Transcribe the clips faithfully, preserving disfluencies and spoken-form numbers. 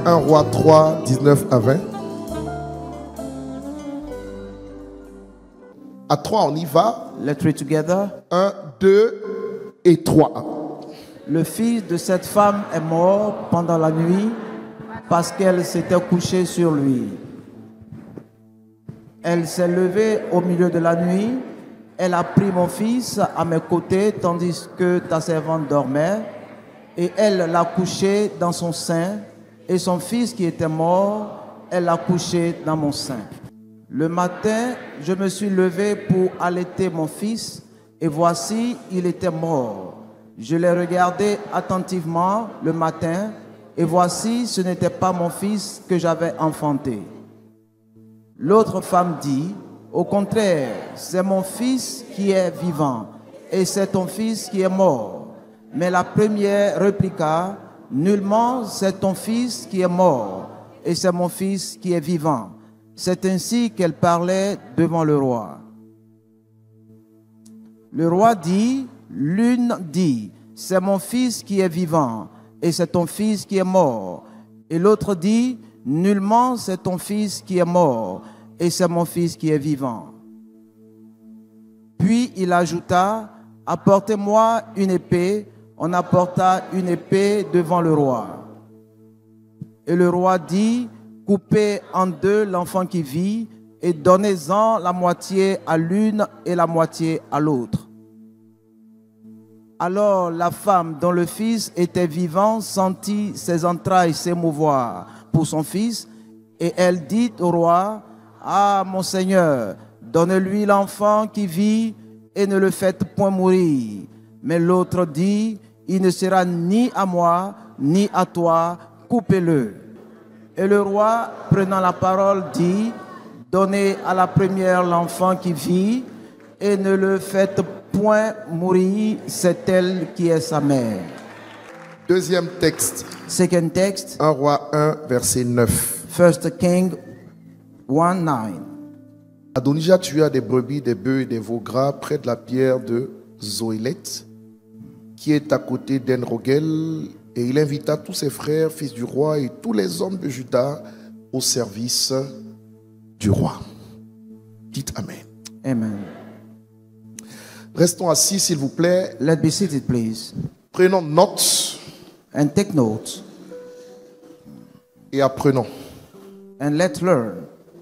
un Roi trois, dix-neuf à vingt. À trois, on y va. Let's read together. un, deux et trois. Le fils de cette femme est mort pendant la nuit parce qu'elle s'était couchée sur lui. Elle s'est levée au milieu de la nuit. Elle a pris mon fils à mes côtés tandis que ta servante dormait. Et elle l'a couché dans son sein. Et son fils qui était mort, elle l'a couché dans mon sein. Le matin, je me suis levé pour allaiter mon fils. Et voici, il était mort. Je l'ai regardé attentivement le matin. Et voici, ce n'était pas mon fils que j'avais enfanté. L'autre femme dit, au contraire, c'est mon fils qui est vivant et c'est ton fils qui est mort. Mais la première répliqua, nullement c'est ton fils qui est mort et c'est mon fils qui est vivant. C'est ainsi qu'elle parlait devant le roi. Le roi dit, l'une dit, c'est mon fils qui est vivant et c'est ton fils qui est mort. Et l'autre dit, nullement c'est ton fils qui est mort et c'est mon fils qui est vivant. Puis il ajouta, apportez-moi une épée. On apporta une épée devant le roi. Et le roi dit, coupez en deux l'enfant qui vit et donnez-en la moitié à l'une et la moitié à l'autre. Alors la femme dont le fils était vivant sentit ses entrailles s'émouvoir pour son fils et elle dit au roi, ah mon Seigneur, donnez-lui l'enfant qui vit et ne le faites point mourir. Mais l'autre dit, il ne sera ni à moi ni à toi, coupez-le. Et le roi, prenant la parole, dit, donnez à la première l'enfant qui vit et ne le faites point mourir, c'est elle qui est sa mère. Deuxième texte. Second text. un Roi un, verset neuf. First King one nine. Adonijah tua des brebis, des bœufs et des veaux gras près de la pierre de Zoélet, qui est à côté d'En-Rogel, et il invita tous ses frères, fils du roi, et tous les hommes de Juda au service du roi. Dites Amen. Amen. Restons assis, s'il vous plaît. Let's be seated, please. Prenons notes. And take notes. Et apprenons. And let's learn.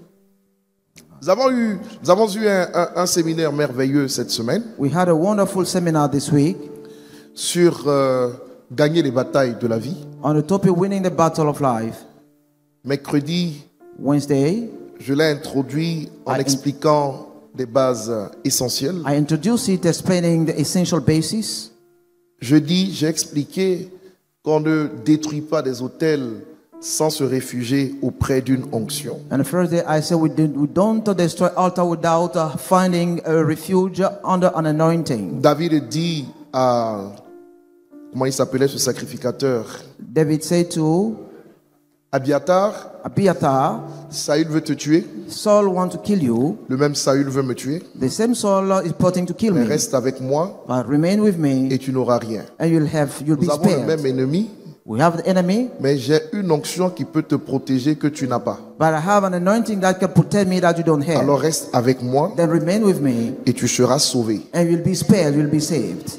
Nous avons eu, nous avons eu un, un, un séminaire merveilleux cette semaine. We had a wonderful seminar this week. Sur euh, gagner les batailles de la vie. On the topic winning the battle of life. Mercredi, Wednesday, je l'ai introduit en I expliquant des bases essentielles. I introduced it explaining the essential basis. Jeudi, j'ai expliqué qu'on ne détruit pas des autels sans se réfugier auprès d'une onction. And Thursday, I said we, did, we don't destroy altar without uh, finding a refuge under an anointing. David dit à, comment il s'appelait ce sacrificateur? David said to Abiatar, Abiathar, Saül veut te tuer. Saul wants to kill you. Le même Saül veut me tuer. The same Saul is plotting to kill Mais me. reste avec moi But remain with me, et tu n'auras rien. and you'll have you'll Nous be avons le spared. même ennemi, We have the enemy, mais j'ai une onction qui peut te protéger que tu n'as pas. but I have an anointing that can protect me that you don't have. Alors reste avec moi Then remain with me, et tu seras sauvé. and you'll be spared. You'll be saved.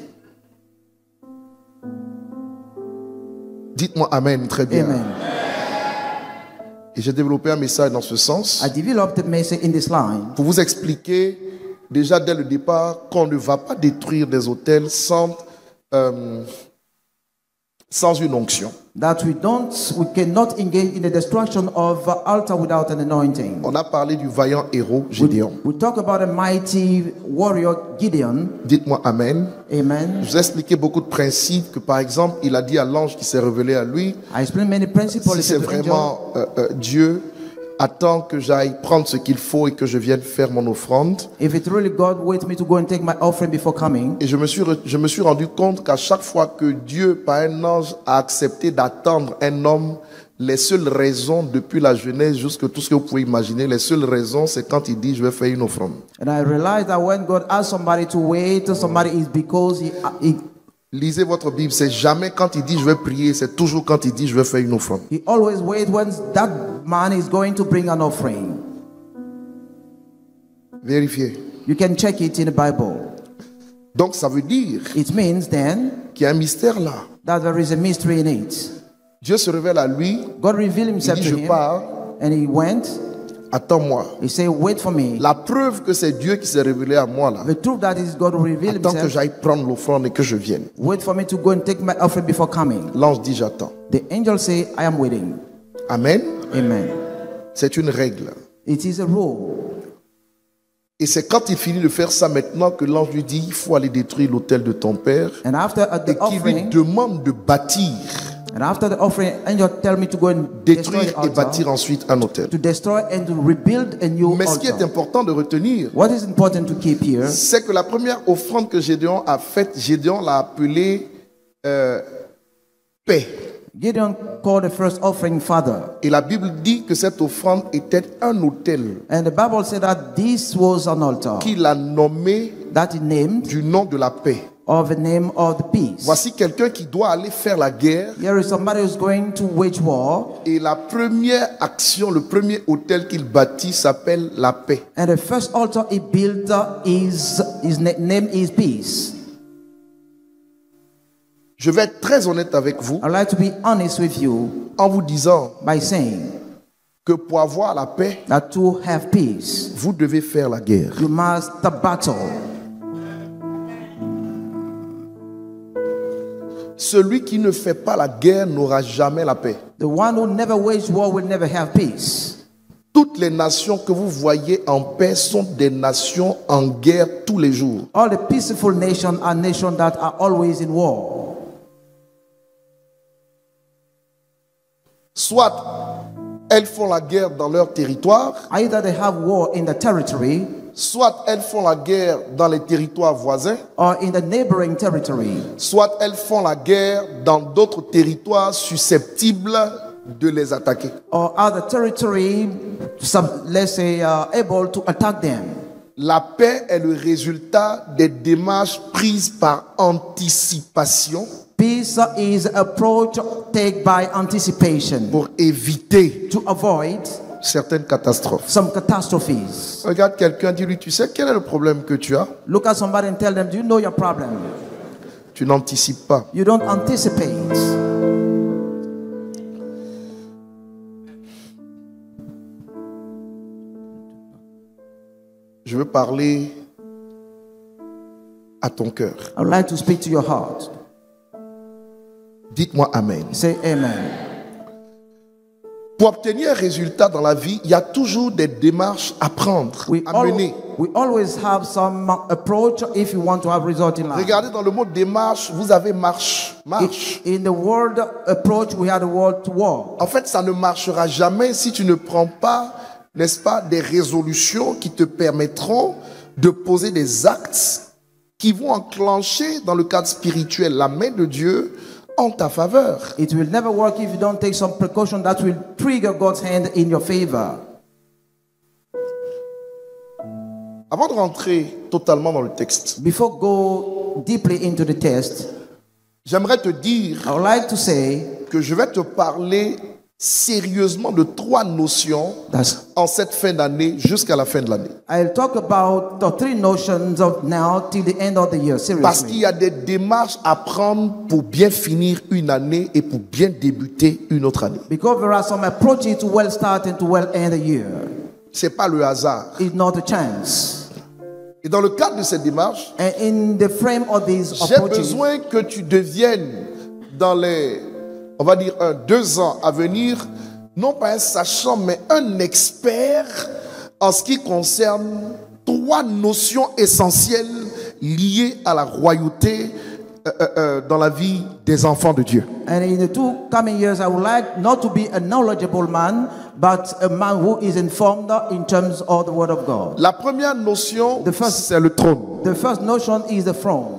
Dites-moi Amen, très bien. Amen. Et j'ai développé un message dans ce sens I developed the message in this line pour vous expliquer déjà dès le départ qu'on ne va pas détruire des autels sans, euh, sans une onction. that we don't, we cannot engage in the destruction of uh, altar without an anointing. On a parlé du vaillant héros Gédéon. We talk about a mighty warrior Gideon. Dites-moi Amen. Amen. Je vous ai expliqué beaucoup de principes que, par exemple, il a dit à l'ange qui s'est révélé à lui, I explained many principles. si c'est to the angel. vraiment euh, euh, Dieu, attends que j'aille prendre ce qu'il faut et que je vienne faire mon offrande. If it's really God, wait me to go and take my offering before coming. Et je me suis, re- je me suis rendu compte qu'à chaque fois que Dieu, par un ange, a accepté d'attendre un homme, les seules raisons, depuis la Genèse jusqu'à tout ce que vous pouvez imaginer, les seules raisons, c'est quand il dit, je vais faire une offrande. And I realized that when God asks somebody to wait, somebody is because he, he Lisez votre Bible, c'est jamais quand il dit je vais prier, c'est toujours quand il dit je vais faire une offrande. He always waits when that man is going to bring an offering. Vérifiez. You can check it in the Bible. Donc ça veut dire It means then qu'il y a un mystère là. that there is a mystery in it. Dieu se révèle à lui, God revealed il himself dit to je him, pars, and he went. attends-moi. He said, wait for me. La preuve que c'est Dieu qui s'est révélé à moi là. The truth that is God revealed Attends que himself. j'aille prendre l'offrande et que je vienne. Wait for me to go and take my offering before coming. L'ange dit j'attends. The angel say, I am waiting. Amen. Amen. C'est une règle. It is a rule. Et c'est quand il finit de faire ça maintenant que l'ange lui dit il faut aller détruire l'autel de ton père And after uh, et the qu'il lui offering, demande de bâtir, and after the offering, angel tell me to go and destroy détruire the et altar, bâtir ensuite un autel. to destroy and to rebuild a new Mais ce qui est altar. important de retenir, What is important to keep here c'est que la première offrande que Gédéon a faite, Gédéon l'a appelée euh, paix. Gideon called the first offering Father. Et la Bible dit que cette offrande était un autel And the Bible said that this was an altar qu'il a nommé that he named du nom de la paix. of the name of the peace. Voici quelqu'un qui doit aller faire la guerre Here is somebody who's going to wage war, et la première action, le premier autel qu'il bâtit s'appelle la paix. and the first altar he built uh, is his na- name is peace. Je vais être très honnête avec vous I'd like to be honest with you en vous disant by saying que pour avoir la paix, that to have peace, vous devez faire la guerre. you must battle. Celui qui ne fait pas la guerre n'aura jamais la paix. The one who never wage war will never have peace. Toutes les nations que vous voyez en paix sont des nations en guerre tous les jours. All the peaceful nations are nations that are always in war. Soit elles font la guerre dans leur territoire, Either they have war in the territory soit elles font la guerre dans les territoires voisins, or in the neighboring territory, soit elles font la guerre dans d'autres territoires susceptibles de les attaquer. or other territory, some, let's say, uh, able to attack them. La paix est le résultat des démarches prises par anticipation Peace is approach taken by anticipation pour éviter to avoid certaines catastrophes. some catastrophes. Regarde quelqu'un, dis-lui, tu sais quel est le problème que tu as? Look at somebody and tell them, do you know your problem? Tu n'anticipes pas. You don't anticipate. Je veux parler à ton cœur. I would like to speak to your heart. Dites-moi Amen. Say amen. Pour obtenir un résultat dans la vie, il y a toujours des démarches à prendre, We, à al- mener. we always have some approach if you want to have result in life. Regardez dans le mot démarche, vous avez marche. Marche. In the word approach, we have the word to walk. En fait, ça ne marchera jamais si tu ne prends pas, n'est-ce pas, des résolutions qui te permettront de poser des actes qui vont enclencher dans le cadre spirituel la main de Dieu en ta faveur. It will never work if you don't take some precaution that will trigger God's hand in your favor. Avant de rentrer totalement dans le texte, Before go deeply into the text, j'aimerais te dire I would like to say que je vais te parler sérieusement de trois notions that en cette fin d'année jusqu'à la fin de l'année. I'll talk about the three notions of now till the end of the year. Parce qu'il Seriously. y a des démarches à prendre pour bien finir une année et pour bien débuter une autre année. Because there are some approaches to well start and to well end the year. C'est pas le hasard. It's not a chance. Et dans le cadre de cette démarche, And in the frame of these j'ai approaches, besoin que tu deviennes dans les, on va dire, un, deux ans à venir, non pas un sachant, mais un expert en ce qui concerne trois notions essentielles liées à la royauté euh, euh, euh, dans la vie des enfants de Dieu. and in the two coming years, I would like not to be a knowledgeable man, but a man who is informed in terms of the Word of God. La première notion, The first- c'est le trône. The first notion is the throne.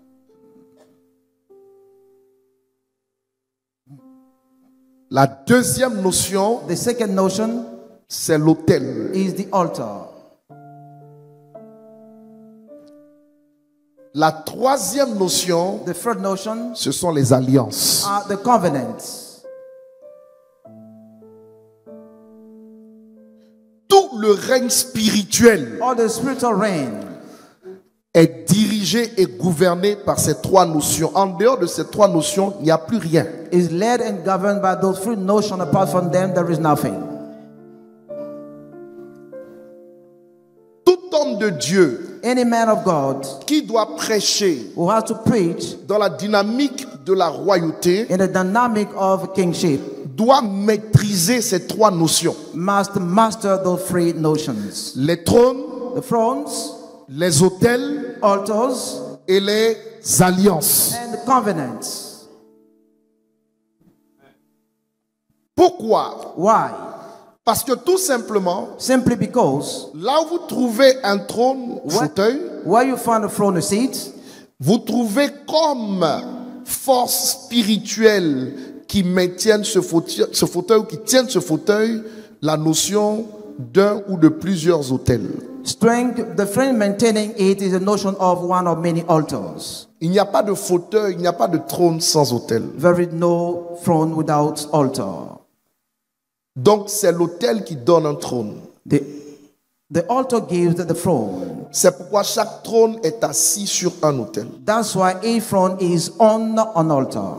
La deuxième notion, The second notion c'est l'autel. is the altar. La troisième notion, The third notion ce sont les alliances. are the covenants. Tout le règne spirituel All the spiritual reign est dirigé et gouverné par ces trois notions. En dehors de ces trois notions, il n'y a plus rien. is led and governed by those three notions. Apart from them, there is nothing. Tout homme de Dieu Any man of God qui doit prêcher who has to preach dans la dynamique de la royauté in the dynamic of kingship doit maîtriser ces trois notions. must master those three notions. Les trônes, The thrones, les autels altars, et les alliances. and the covenants. Pourquoi? Why? Parce que tout simplement, Simply because là où vous trouvez un trône, What? fauteuil, where you find a throne, a seat, vous trouvez comme force spirituelle qui maintienne ce fauteuil, ce fauteuil ou qui tienne ce fauteuil, la notion d'un ou de plusieurs autels. strength, the frame maintaining it is a notion of one or many altars. Il n'y a pas de fauteuil, il n'y a pas de trône sans autel. There is no throne without altar. Donc c'est l'autel qui donne un trône. The, the altar gives the throne. C'est pourquoi chaque trône est assis sur un autel. That's why a throne is on an altar.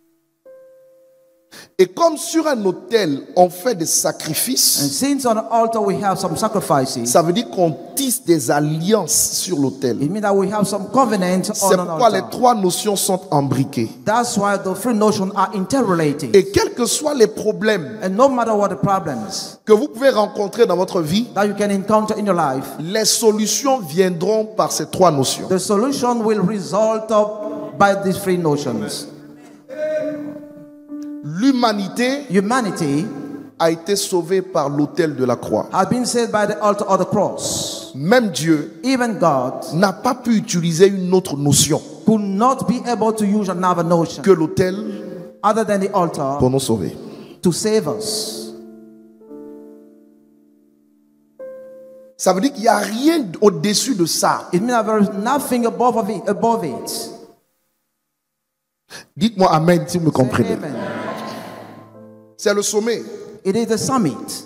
Et comme sur un autel, on fait des And sacrifices, since on an altar we have some sacrifices, ça veut dire qu'on tisse des alliances sur l'autel. it means that we have some covenants C'est on an pourquoi les altar. trois notions sont embriquées. That's why the three notions are interrelated. Et quels que soient les problèmes And no matter what the problems que vous pouvez rencontrer dans votre vie, that you can encounter in your life, les solutions viendront par ces trois notions. the solution will result of, by these three notions. L'humanité Humanity a été sauvée par l'autel de la croix. has been saved by the altar of the cross. Même Dieu Even God n'a pas pu utiliser une autre notion could not be able to use another notion que l'autel other than the altar pour nous sauver. to save us. Ça veut dire qu'il n'y a rien au-dessus de ça. It means that there is nothing above of it. Above it. Dites-moi Amen si vous me comprenez. Amen. C'est le sommet. It is the summit.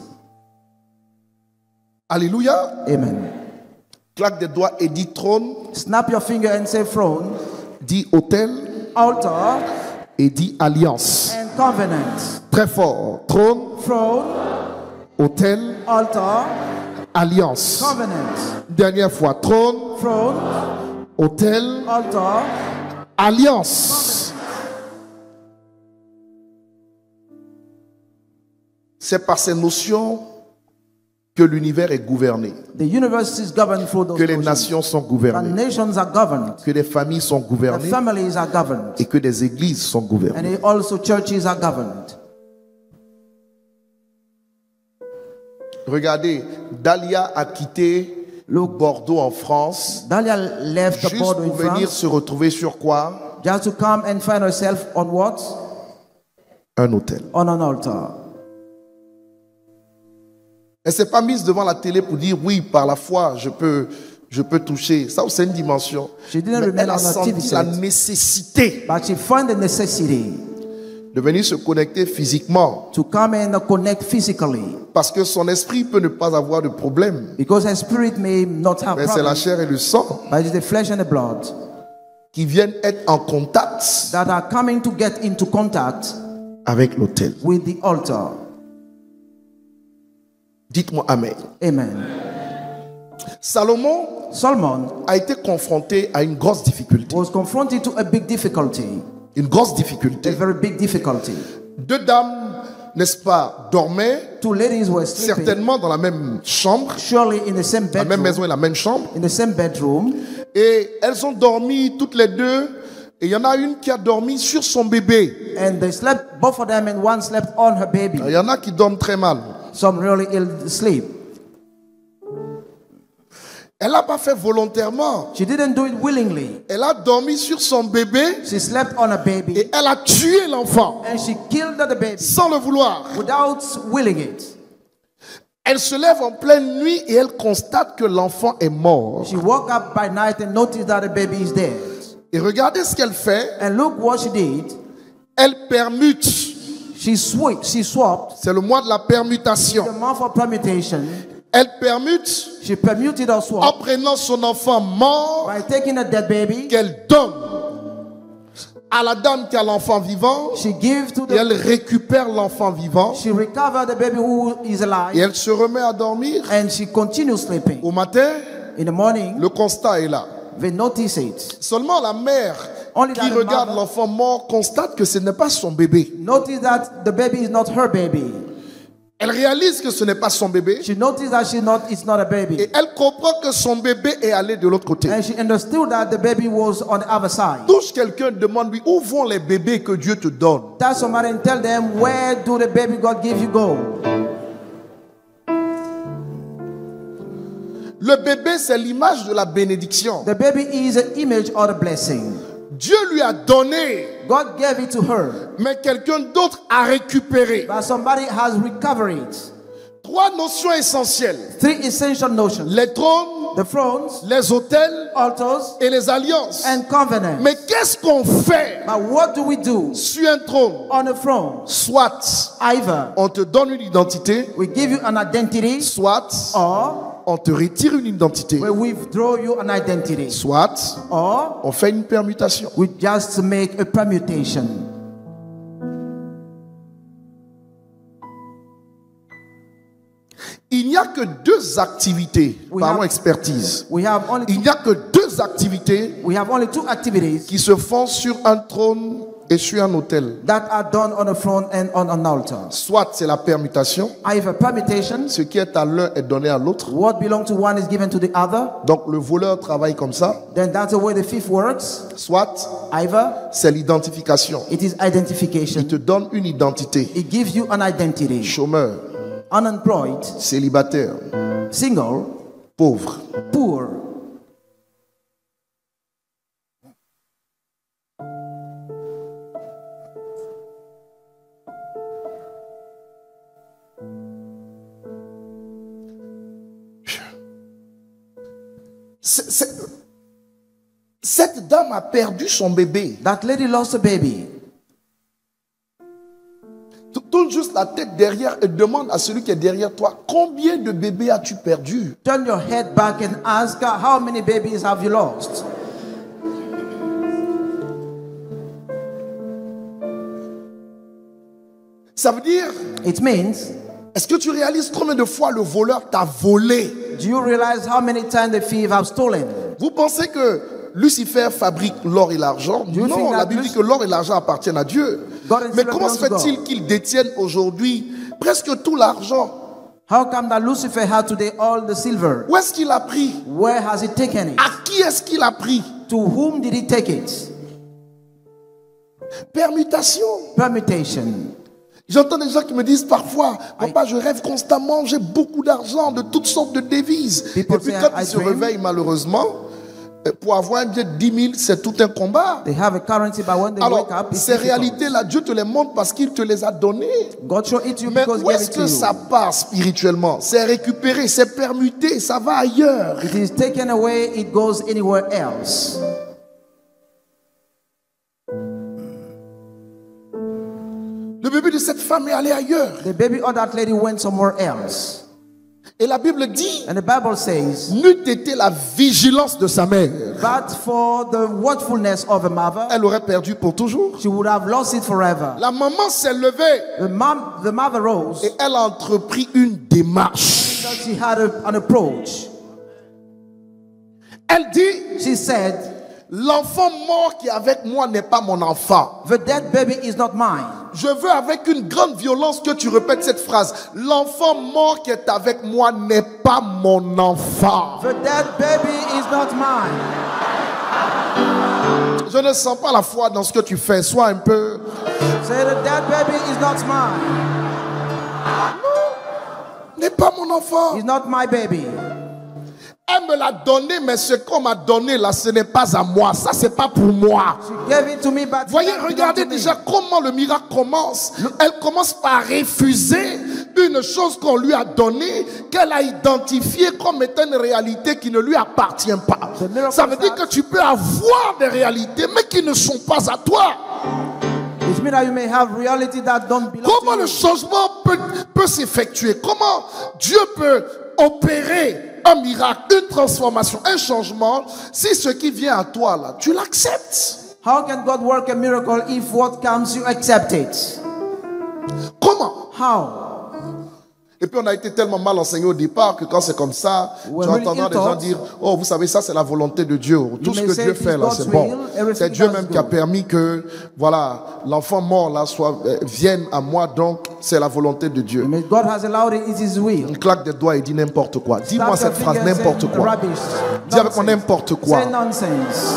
Alléluia. Amen. Claque des doigts et dit trône, Snap your finger and say throne, dit autel altar, et dit alliance. and covenant. Très fort. Trône, Throne, autel, altar, alliance. covenant. Dernière fois. Trône, Throne, autel, altar, alliance. C'est par ces notions que l'univers est gouverné, the universe is governed through those que les notions. nations sont The gouvernées, nations are governed. que les familles sont The gouvernées families are governed. et que des églises sont gouvernées. And also churches are governed. Regardez, Dalia a quitté le Bordeaux en France Dahlia left the juste border in pour venir France se retrouver sur quoi? just to come and find herself on what? Un hôtel. On an altar. Elle s'est pas mise devant la télé pour dire oui, par la foi, je peux, je peux toucher. Ça, c'est une dimension. She didn't Mais remain elle a on a senti T V la set. nécessité But she found the necessity de venir se connecter physiquement to come and connect physically parce que son esprit peut ne pas avoir de problème. because her spirit may not have Mais c'est la problems, chair et le sang but it's the flesh and the blood qui viennent être en contact that are coming to get into contact avec l'autel. with the altar. Dites-moi Amen. Amen. Salomon Solomon a été confronté à une grosse difficulté. was confronted to a big difficulty, Une grosse a difficulté. very big difficulty. Deux dames, n'est-ce pas, dormaient Two ladies were sleeping, certainement dans la même chambre, surely in the same la même bedroom, maison et la même chambre. in the same bedroom, Et elles ont dormi toutes les deux. Et il y en a une qui a dormi sur son bébé. and they slept, both of them, and one slept on her baby. Il y en a qui dorment très mal. Some really ill sleep. Elle n'a pas fait volontairement. She didn't do it willingly. Elle a dormi sur son bébé She slept on a baby et elle a tué l'enfant and she killed the baby sans le vouloir. without willing it. Elle se lève en pleine nuit et elle constate que l'enfant est mort. She woke up by night and noticed that the baby is dead. Et regardez ce qu'elle fait. And look what she did. Elle permute. She switched, she swapped. C'est le mois de la permutation. The month of permutation. Elle permute. She permuted or En swapped. prenant son enfant mort. By taking a dead baby. Qu'elle donne à la dame qui a l'enfant vivant. She gives to the. Et elle récupère l'enfant vivant. She recovered the baby who is alive. Et elle se remet à dormir. And she continues sleeping. Au matin. In the morning. Le constat est là. They notice it. Seulement la mère Only qui regarde l'enfant mort constate que ce n'est pas son bébé. Notice that the baby is not her baby. Elle réalise que ce n'est pas son bébé. She noticed that she not, it's not a baby. Et elle comprend que son bébé est allé de l'autre côté. And she understood that the baby was on the other side. Touche quelqu'un, demande-lui où vont les bébés que Dieu te donne. Tell somebody and tell them, where do the baby God give you go? Le bébé, c'est l'image de la bénédiction. The baby is an image of the blessing. Dieu lui a donné. God gave it to her. Mais quelqu'un d'autre a récupéré. But somebody has recovered it. Trois notions essentielles. Three essential notions. Les trônes, the thrones, les autels, altars, et les alliances. And covenants. Mais qu'est-ce qu'on fait? But what do we do? Sur un trône. On a throne. Soit either on te donne une identité. We give you an identity. Soit or on te retire une identité. We withdraw you an identity. Soit or on fait une permutation. We just make a permutation. Il n'y a que deux activités, parlons expertise. We have only Il n'y a que deux activités we have only two activities qui se font sur un trône et sur un autel. That are done on a throne and on an altar. Soit c'est la permutation. Either permutation. Ce qui est à l'un est donné à l'autre. What belongs to one is given to the other. Donc le voleur travaille comme ça. Then that's the way the thief works. Soit either c'est l'identification. It is identification. Il te donne une identité. It gives you an identity. Chômeur. Unemployed. Célibataire. Single. Pauvre. Poor. C'est, c'est, cette dame a perdu son bébé. That lady lost a baby. Tourne juste la tête derrière et demande à celui qui est derrière toi, combien de bébés as-tu perdu? Turn your head back and ask her, how many babies have you lost? Ça veut dire, it means, est-ce que tu réalises combien de fois le voleur t'a volé? Do you realize how many times the thief have stolen? Vous pensez que Lucifer fabrique l'or et l'argent? Non, la Bible dit que l'or et l'argent appartiennent à Dieu. Mais comment se fait-il qu'il détienne aujourd'hui presque tout l'argent? How come that Lucifer had today all the silver? Où est-ce qu'il a pris? Where has he taken it? À qui est-ce qu'il a pris? To whom did he take it? Permutation. Permutation. J'entends des gens qui me disent parfois, papa, je rêve constamment, j'ai beaucoup d'argent, de toutes sortes de devises. People Et puis say, quand I ils se dream. réveillent, malheureusement, pour avoir un billet de dix mille, c'est tout un combat. They have a currency, but when they Alors, wake up, it's ces difficult. réalités-là, Dieu te les montre parce qu'il te les a données. God show it to you Mais because où he gave est-ce it to que you. ça part spirituellement? C'est récupéré, c'est permuté, ça va ailleurs. It is taken away, it goes anywhere else. Le bébé de cette femme est allé ailleurs. The baby of that lady went somewhere else. Et la Bible dit, And the Bible says, n'eût été la vigilance de sa mère, but for the watchfulness of a mother, elle aurait perdu pour toujours. she would have lost it forever. La maman s'est levée The mom, the mother rose, et elle a entrepris une démarche. because she had a, an approach. Elle dit, She said, l'enfant mort qui est avec moi n'est pas mon enfant. the dead baby is not mine. Je veux avec une grande violence que tu répètes cette phrase. L'enfant mort qui est avec moi n'est pas mon enfant. The dead baby is not mine. Je ne sens pas la foi dans ce que tu fais. Sois un peu... Say the dead baby is not mine. Non, n'est pas mon enfant. It's not my baby. Elle me l'a donné, mais ce qu'on m'a donné là, ce n'est pas à moi. Ça, c'est pas pour moi. She gave it to me, but Voyez, it belonged regardez to me. déjà comment le miracle commence. Elle commence par refuser une chose qu'on lui a donnée, qu'elle a identifiée comme étant une réalité qui ne lui appartient pas. Ça veut dire que tu peux avoir des réalités, mais qui ne sont pas à toi. Comment le changement peut, peut s'effectuer? Comment Dieu peut opérer un miracle, une transformation, un changement, si ce qui vient à toi là, tu l'acceptes? How can God work a miracle if what comes you accept it? Comment? How? Et puis on a été tellement mal enseigné au départ que quand c'est comme ça, When tu entendras des gens dire, oh vous savez ça c'est la volonté de Dieu. Tout ce que Dieu fait là c'est bon. C'est Dieu même qui a permis que voilà l'enfant mort là soit euh, vienne à moi, donc c'est la volonté de Dieu. God has allowed it, it is will. Il claque des doigts et dit n'importe quoi. Dis-moi cette phrase, n'importe quoi. Dis avec moi n'importe quoi. Say nonsense.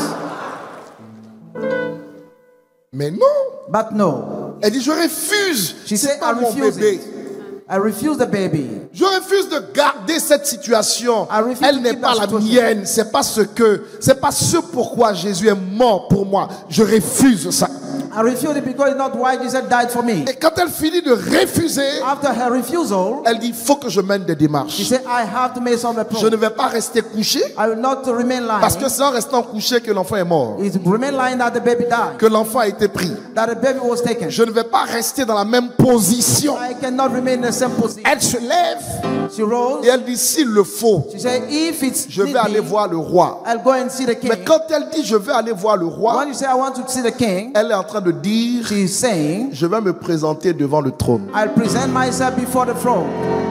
Mais non. But no. Elle dit je refuse. C'est pas mon bébé. It. I refuse the baby. Je refuse de garder cette situation. Elle n'est pas la mienne. C'est pas ce que, c'est pas ce pourquoi Jésus est mort pour moi. Je refuse ça. I refuse it because it's not why Jesus died for me. Et quand elle finit de refuser, after her refusal, elle dit il faut que je mène des démarches. She said, I have to make some approach. Je ne vais pas rester couché. I will not remain lying. Parce que c'est en restant couché que l'enfant est mort. It remain lying that the baby died. Que l'enfant a été pris. That the baby was taken. Je ne vais pas rester dans la même position. I cannot remain in the same position. Elle se lève. She rose. Et elle dit s'il le faut. She said, If it's je vais aller voir le roi. I'll go and see the king. Mais quand elle dit je vais aller voir le roi, when you say I want to see the king, elle est en train de dire she is saying, je vais me présenter devant le trône. I'll present myself before the throne.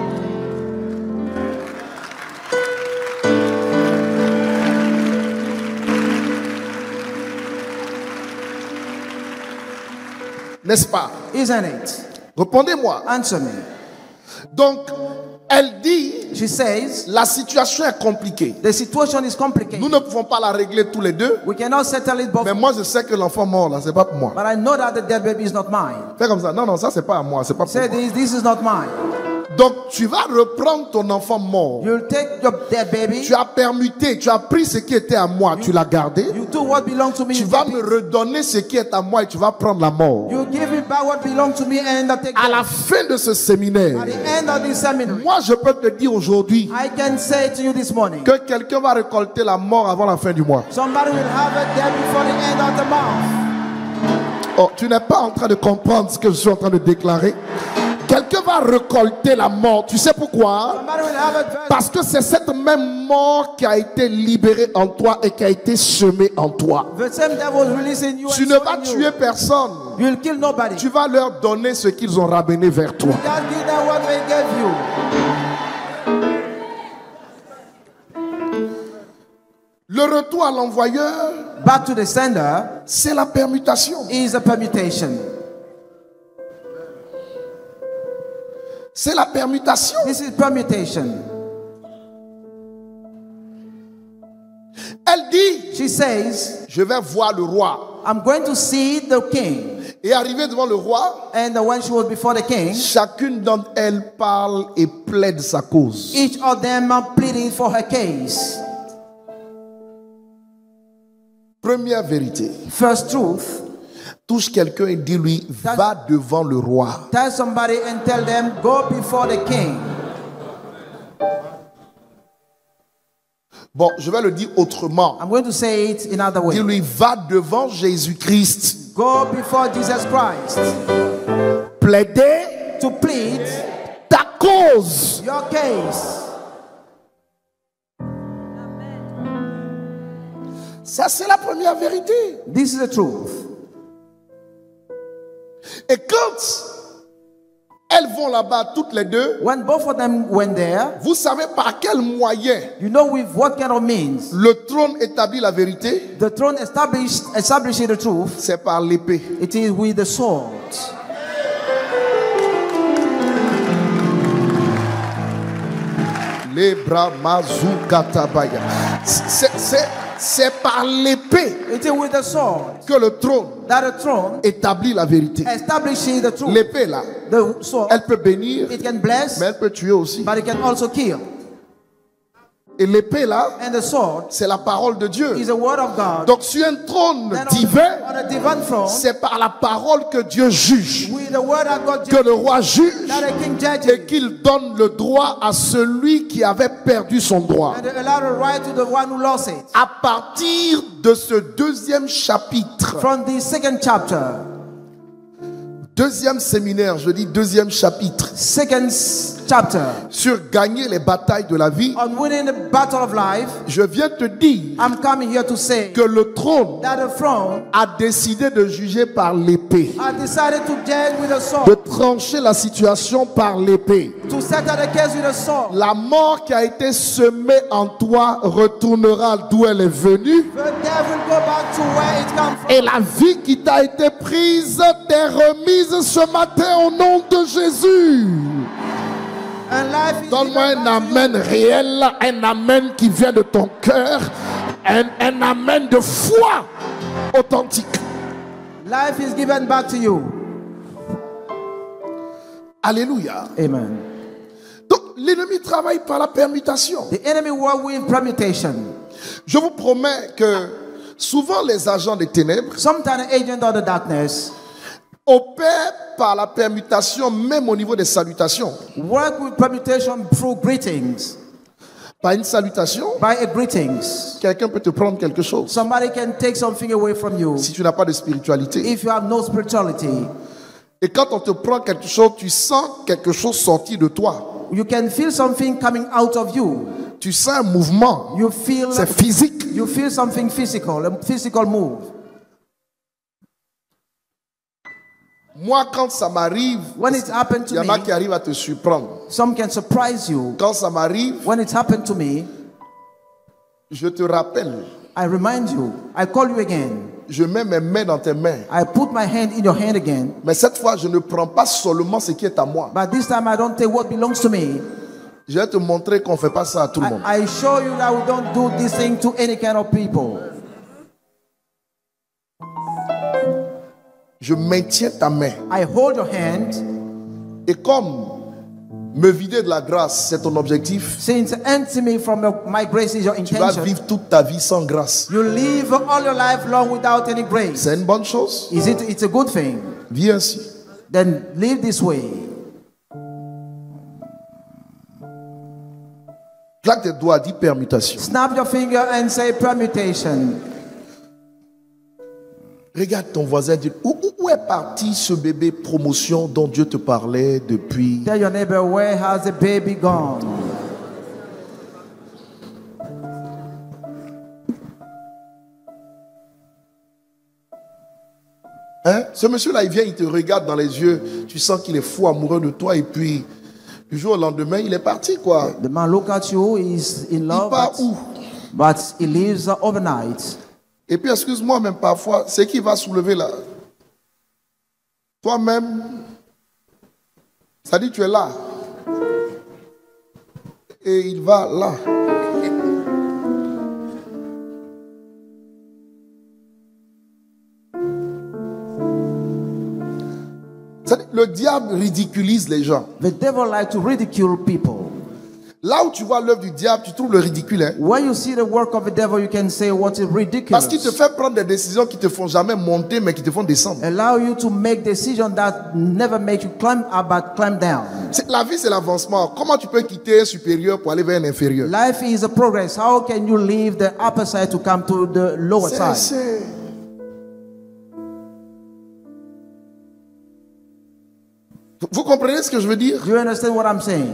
N'est-ce pas? Isn't it? Répondez-moi. Answer me. Donc, elle dit, she says, la situation est compliquée. The situation is complicated. Nous ne pouvons pas la régler tous les deux. We cannot settle it both. Mais moi, je sais que l'enfant mort là, c'est pas pour moi. But I know that the dead baby is not mine. Fais comme ça. Non, non, ça c'est pas à moi, c'est pas pour Say moi. this, this is not mine. Donc tu vas reprendre ton enfant mort. You'll take your dead baby. Tu as permuté, tu as pris ce qui était à moi, you, tu l'as gardé. You took what belonged to me. Tu vas me redonner ce qui est à moi et tu vas prendre la mort. You give me back what belonged to me and I take. À la fin de ce séminaire, at the end of this seminary, moi je peux te dire aujourd'hui, I can say to you this morning, que quelqu'un va récolter la mort avant la fin du mois. Somebody will have it there before the end of the month. Oh, tu n'es pas en train de comprendre ce que je suis en train de déclarer. Quelqu'un va récolter la mort. Tu sais pourquoi? Parce que c'est cette même mort qui a été libérée en toi et qui a été semée en toi. Tu ne vas tuer personne. Tu vas leur donner ce qu'ils ont ramené vers toi. Le retour à l'envoyeur, back to the sender, c'est la permutation. Is a permutation. C'est la permutation. This is permutation. Elle dit, she says, je vais voir le roi. I'm going to see the king. Et arrivée devant le roi, and when she was before the king, chacune d'entre elles parle et plaide sa cause. Each of them are pleading for her case. Première vérité. First truth. Touche quelqu'un et dis-lui, va devant le roi. Tell somebody and tell them, go before the king. Bon, je vais le dire autrement. I'm going to say it in other way. Dis-lui, va devant Jésus-Christ. Go before Jesus Christ. Plaider. To plead. Ta cause. Your case. Ça, c'est la première vérité. This is the truth. Et quand elles vont là-bas toutes les deux, when both of them went there, vous savez par quel moyen, you know with what kind of means, le trône établit la vérité. The throne established establishes the truth. C'est par l'épée. It is with the sword. Les bras mazukatabaya. C'est c'est C'est par l'épée que le trône établit la vérité. L'épée là, elle peut bénir, mais elle peut tuer aussi. Et l'épée là, And the sword c'est la parole de Dieu. is the word of God. Donc sur un trône Then on, divin, on a divine throne, c'est par la parole que Dieu juge, with the word of God, que le roi juge that the king judges, et qu'il donne le droit à celui qui avait perdu son droit. and allow the right to the one who lost it. À partir de ce deuxième chapitre, From the second chapter, deuxième séminaire, je dis deuxième chapitre, second s- chapter, sur gagner les batailles de la vie, on winning the battle of life, je viens te dire I'm coming here to say que le trône that the throne a décidé de juger par l'épée, I decided to judge with a de sword, trancher la situation par l'épée. to settle the case with a sword. La mort qui a été semée en toi retournera d'où elle est venue, The devil go back to where it comes from. et la vie qui t'a été prise t'est remise ce matin au nom de Jésus. And life is Donne-moi given un back to you. amen réel, un amen qui vient de ton cœur, un, un amen de foi authentique. Life is given back to you. Alléluia. Amen. Donc l'ennemi travaille par la permutation. The enemy work with permutation. Je vous promets que souvent les agents des ténèbres Sometimes agent of the darkness opèrent par la permutation même au niveau des salutations. work with permutation through greetings. Par une salutation, By a greetings, quelqu'un peut te prendre quelque chose. somebody can take something away from you Si tu n'as pas de spiritualité. if you have no spirituality. Et quand on te prend quelque chose, tu sens quelque chose sortir de toi. You can feel something coming out of you. Tu sens un mouvement. You feel C'est physique. you feel something physical, a physical move. Moi, quand ça m'arrive, When it happened il y to en a me, qui arrivent à te surprendre. some can surprise you. Quand ça m'arrive, When it happened to me, je te rappelle. I remind you, I call you again. Je mets mes mains dans tes mains. I put my hand in your hand again. Mais cette fois, je ne prends pas seulement ce qui est à moi. But this time I don't take what belongs to me. Je vais te montrer qu'on ne fait pas ça à tout le monde. I, I show you that we don't do this thing to any kind of people. Je maintiens ta main. I hold your hand. Et comme me vider de la grâce, c'est ton objectif, Since empty me from your, my grace is your tu vas intention, vivre toute ta vie sans grâce. you live all your life long without any grace. C'est une bonne chose. Is it? It's a good thing. Vis ainsi. Then live this way. Claque tes doigts, dis permutation. Snap your finger and say permutation. Regarde ton voisin, dis où, où est parti ce bébé promotion dont Dieu te parlait depuis. Tell your neighbor, where has the baby gone? Hein? Ce monsieur-là, il vient, il te regarde dans les yeux, tu sens qu'il est fou amoureux de toi, et puis du jour au lendemain, il est parti, quoi. The man look at you, he's in Il love, part but, où? but he lives overnight. Et puis, excuse-moi, même parfois, c'est qui va soulever là? Toi-même, ça dit tu es là. Et il va là. Ça dit, le diable ridiculise les gens. The devil like to ridicule people. Là où tu vois l'œuvre du diable, tu trouves le ridicule. Hein? When you see the work of the devil, you can say what is ridiculous. Parce qu'il te fait prendre des décisions qui te font jamais monter, mais qui te font descendre. Allow you to make decisions that never make you climb up but climb down. C'est- La vie, c'est l'avancement. Comment tu peux quitter un supérieur pour aller vers un inférieur? Life is a progress. How can you leave the upper side to come to the lower C'est- side? c'est- Vous comprenez ce que je veux dire? Do you understand what I'm saying?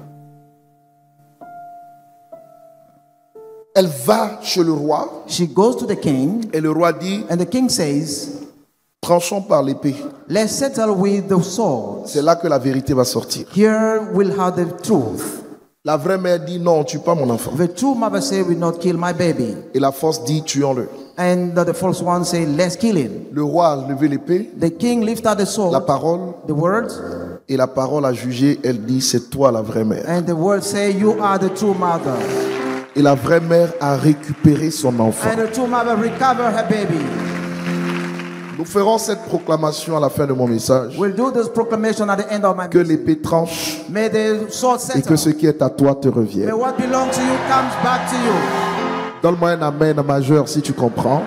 Elle va chez le roi She goes to the king, et le roi dit, and the king says, tranchons par l'épée. let's settle with the sword. C'est là que la vérité va sortir. Here we'll have the truth. La vraie mère dit, non, tue pas mon enfant. The true mother say, will not kill my baby. Et la force dit, tuons-le. And the false one say, let's kill him. Le roi a levé l'épée, The king lifted the la sword, parole, the words, et la parole a jugé. Elle dit, c'est toi la vraie mère. and the words say, you are the true mother. Et la vraie mère a récupéré son enfant. And the true mother recovered her baby. Nous ferons cette proclamation à la fin de mon message. We'll do this proclamation at the end of my Que message. l'épée tranche May the sword et que settle. ce qui est à toi te May revienne. what belongs to you comes back to you. Donne-moi un amen majeur si tu comprends.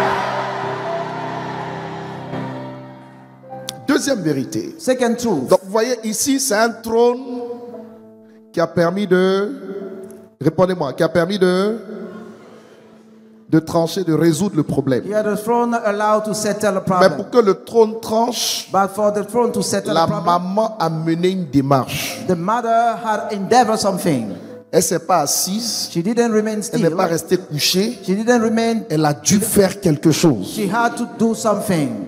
Deuxième vérité. Second truth. Donc vous voyez ici, c'est un trône qui a permis de, répondez-moi, qui a permis de, de trancher, de résoudre le problème. Here the throne allowed to settle a Mais problem. pour que le trône tranche, But for the throne to settle la a problem, maman a mené une démarche. the mother had endeavored something. Elle s'est pas assise, She didn't remain elle n'est still. pas restée couchée, She didn't remain. elle a dû faire quelque chose. She had to do something.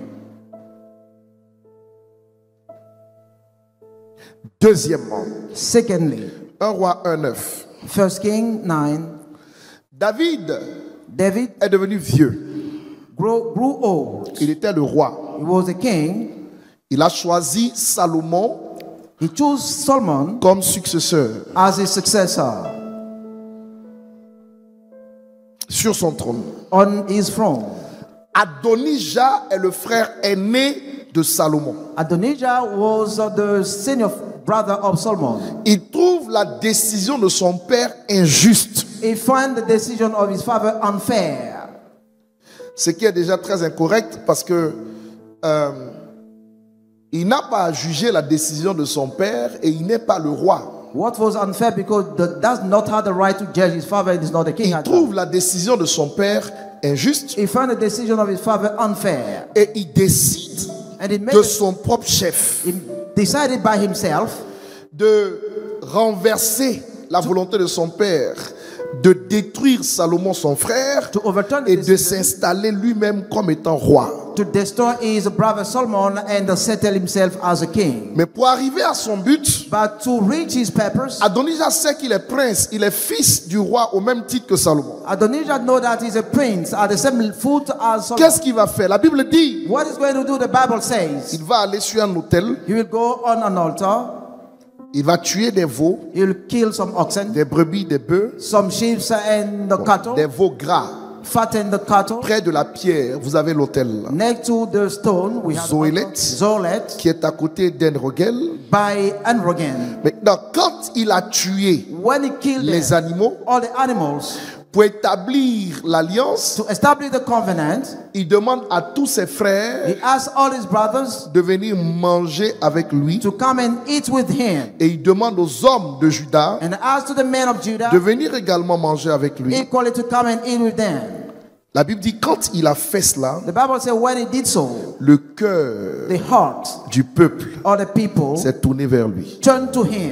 Deuxièmement, Secondly, un roi un neuf. First King nine. David David est devenu vieux. grew, grew old. Il était le roi. He was a king. Il a choisi Salomon He chose Solomon comme successeur as his successor sur son trône. on his throne. Adonijah est le frère aîné de Salomon. Adonijah was uh, the senior brother of Solomon. Il trouve la décision de son père injuste, He found the decision of his father unfair. ce qui est déjà très incorrect parce que euh, il n'a pas à juger la décision de son père et il n'est pas le roi. What was unfair because the, does not have the right to judge his father and is not the king. Il trouve la décision de son père injuste He found the decision of his father unfair. et il décide And he, made de it, son propre chef he decided by himself de renverser la volonté de son père, de détruire Salomon son frère to overturn the et de decision, s'installer lui-même comme étant roi. to destroy his brother Solomon and settle himself as a king. Mais pour arriver à son but, But to reach his purpose, Adonijah sait qu'il est prince, il est fils du roi au même titre que Salomon. Adonijah know that he's a prince at the same foot as Solomon. Qu'est-ce qu'il va faire? La Bible dit, What is going to do? The Bible says il va aller sur un autel, he will go on an altar, il va tuer des veaux, he will kill some oxen, des brebis, des bœufs, some sheep and the cattle, des veaux gras. fatten the cattle. Près de la pierre, vous avez l'autel là, Next to the stone, we have Zoelet. the altar, Zolet qui est à côté d'Enrogel. by Enrogen. Maintenant, quand il a tué When he killed les them, animaux, all the animals, pour établir l'alliance, to establish the covenant, il demande à tous ses frères he asked all his brothers de venir manger avec lui to come and eat with him, et il demande aux hommes de Juda and asked to the men of Judah de venir également manger avec lui. equally to come and eat with them. La Bible dit quand il a fait cela, The Bible says when he did so, le cœur the heart du peuple of the people s'est tourné vers lui. turned to him.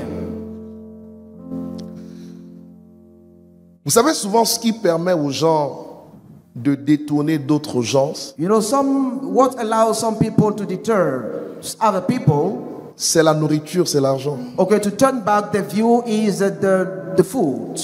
Vous savez souvent ce qui permet aux gens de détourner d'autres gens, You know, some what allows some people to deter other people, c'est la nourriture, c'est l'argent. okay, to turn back the view is uh, the the food.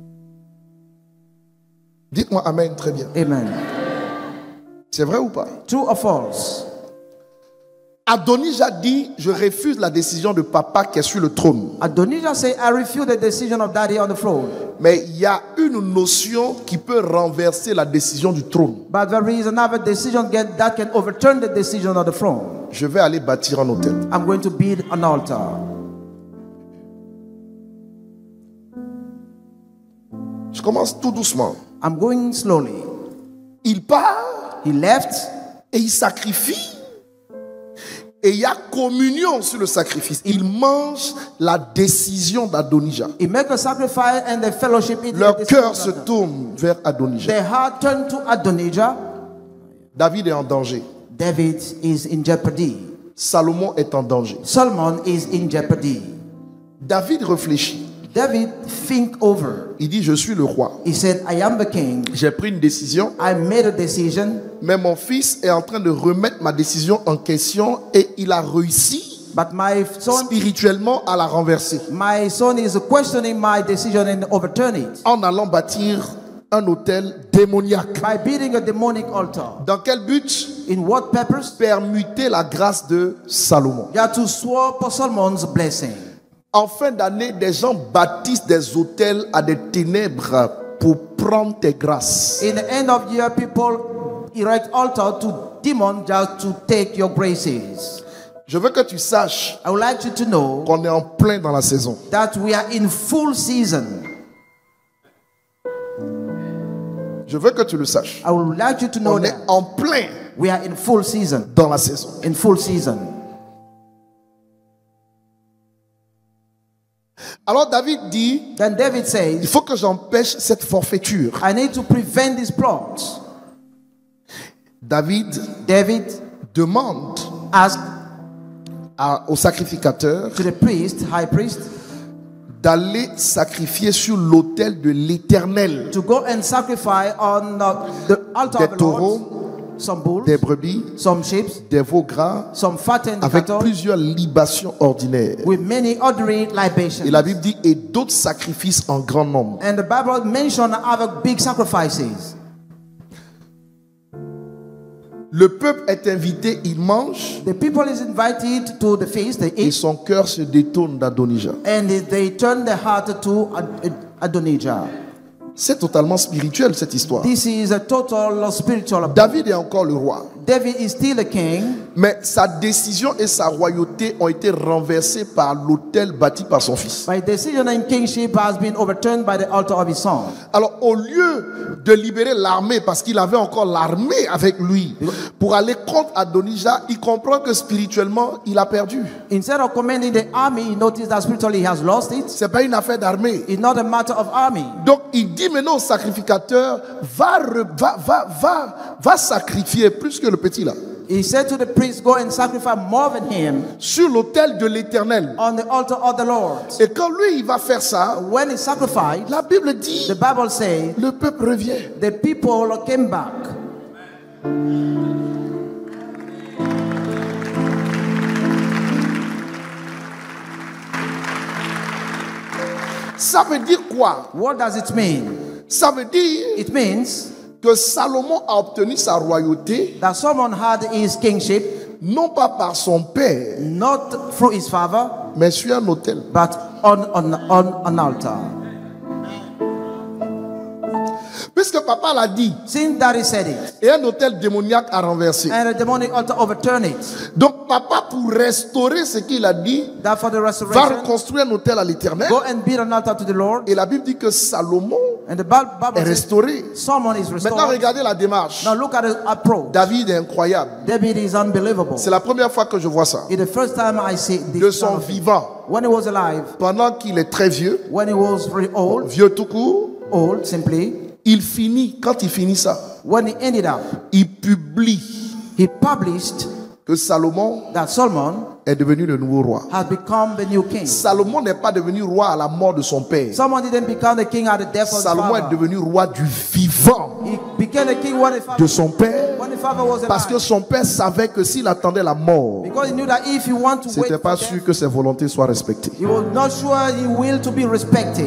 Dites-moi amen, très bien. Amen. C'est vrai ou pas? True or false? Adonijah dit, je refuse la décision de papa qui est sur le trône. Adonijah said, I refuse the decision of daddy on the throne. Mais il y a une notion qui peut renverser la décision du trône. But there is another decision get- that can overturn the decision of the throne. Je vais aller bâtir un hôtel. I'm going to build an altar. Je commence tout doucement. I'm going slowly. Il part He left et il sacrifie. Et il y a communion sur le sacrifice. Il mange la décision d'Adonijah. He make a sacrifice and the fellowship eat Leur the decision cœur of se Adonijah. tourne vers Adonijah. Their heart turned to Adonijah. David est en danger. David is in jeopardy. Salomon est en danger. Solomon is in jeopardy. David réfléchit. David think over. Il dit, je suis le roi. He said, I am the king. J'ai pris une décision, I made a decision, mais mon fils est en train de remettre ma décision en question et il a réussi but my son, spirituellement à la renverser. my son is questioning my decision and overturn it En allant bâtir un hôtel démoniaque. by building a demonic altar. Dans quel but? In what purpose? Permuter la grâce de Salomon. You have to swear for Solomon's blessing. En fin d'année, des gens bâtissent des hôtels à des ténèbres pour prendre tes grâces. In the end of the year, people erect altar to demon just to take your graces. Je veux que tu saches I would like you to know qu'on est en plein dans la saison. that we are in full season. Je veux que tu le saches. I would like you to know On est that en plein we are in full season. dans la saison. In full season. Alors David dit, Then David il says, faut que j'empêche cette forfaiture. I need to prevent this plot. David David demande asked à- au sacrificateur to the priest, high priest, d'aller sacrifier sur l'autel de l'Éternel to go and sacrifice on uh, the altar des of the Lord taureaux, some bulls, des brebis, some sheep, des veaux gras, some fattened avec cattle, plusieurs libations ordinaires. with many ordinary libations. Et la Bible dit, et d'autres sacrifices en grand nombre. And the Bible mentions other big sacrifices. Le peuple est invité, il mange, The people is invited to the feast, they et eat, son cœur se détourne d'Adonijah. and they turn their heart to Ad- Adonijah. C'est totalement spirituel cette histoire. This is a total spiritual. David est encore le roi, David is still a king, mais sa décision et sa royauté ont été renversées par l'autel bâti par son fils. by decision and kingship has been overturned by the altar of his son. Alors au lieu de libérer l'armée, parce qu'il avait encore l'armée avec lui, pour aller contre Adonijah, il comprend que spirituellement il a perdu. Instead of commanding the army, he noticed that spiritually he has lost it. C'est pas une affaire d'armée. It's not a matter of army. Donc il dit maintenant au sacrificateur, va, re- va, va, va, va sacrifier plus que le petit là, He said to the priest, go and sacrifice more than him sur l'autel de l'Éternel. on the altar of the Lord. Et quand lui il va faire ça, When he sacrificed, la Bible dit, the Bible says le peuple revient. the people came back. Ça veut dire quoi? What does it mean? Ça veut dire It means que Salomon a obtenu sa royauté that someone had his kingship non pas par son père, not through his father, mais sur un autel. but on, on, on an altar. Puisque papa l'a dit, Since daddy said it, et un autel démoniaque a renversé. and the demonic altar overturned it, Donc papa, pour restaurer ce qu'il a dit, that for the va restoration, reconstruire un autel à l'Éternel. go and build an altar to the Lord. Et la Bible dit que Salomon And the Bi- est Bible says restauré. someone is Maintenant, restored. regardez la démarche. Now look at the approach. David est incroyable. David is unbelievable. C'est la première fois que je vois ça. It's the first time I see De this. son kind of thing. vivant, When he was alive, pendant qu'il est très vieux, when he was very old, vieux tout court, old simply, il finit, quand il finit ça, when he ended up, il publie he published que Salomon that Solomon est devenu le nouveau roi. has become the new king. Salomon n'est pas devenu roi à la mort de son père. Someone didn't become the king at the death of his Salomon est father. devenu roi du vivant He became the king when his de father, son père, when his father was parce que alive. son père savait que s'il attendait la mort, Because he knew that if he want to wait c'était for pas death, sûr que ses volontés soient respectées. he was not sure he will to be respected.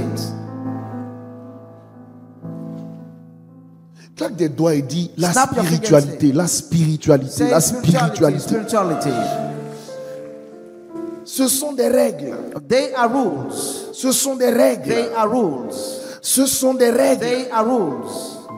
Claque des doigts et dit la Snap your fingers, spiritualité, la spiritualité, Say la spirituality, spiritualité. spirituality. Ce sont des règles. They are rules. Ce sont des règles. They are rules. Ce sont des règles. They are rules.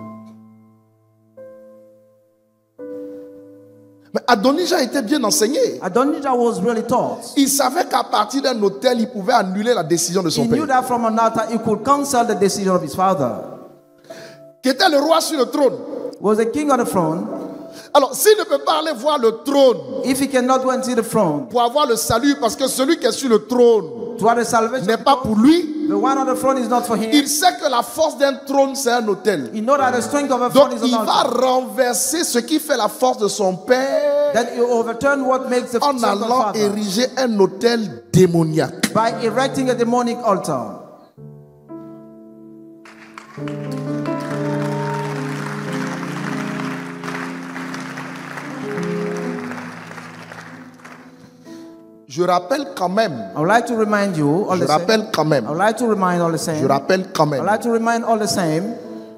Mais Adonijah était bien enseigné. Adonijah was really taught. Il savait qu'à partir d'un hôtel, il pouvait annuler la décision de son He knew père, that from an altar he could cancel the decision of his father. qui était le roi sur le trône. Was the king on the throne. Alors, s'il ne peut pas aller voir le trône If he cannot go and see the throne pour avoir le salut, parce que celui qui est sur le trône to have the salvation, n'est pas pour lui, the one on the throne is not for him. il sait que la force d'un trône, c'est un hôtel. He knows that the strength of a Donc, throne is il an va altar. renverser ce qui fait la force de son père Then he overturn what makes the en strength of the allant father ériger un hôtel démoniaque. by erecting a demonic altar. Je rappelle quand même, I would like to remind you all je the same. rappelle quand I même, would like to remind all the je same. rappelle quand I would même like to remind all the same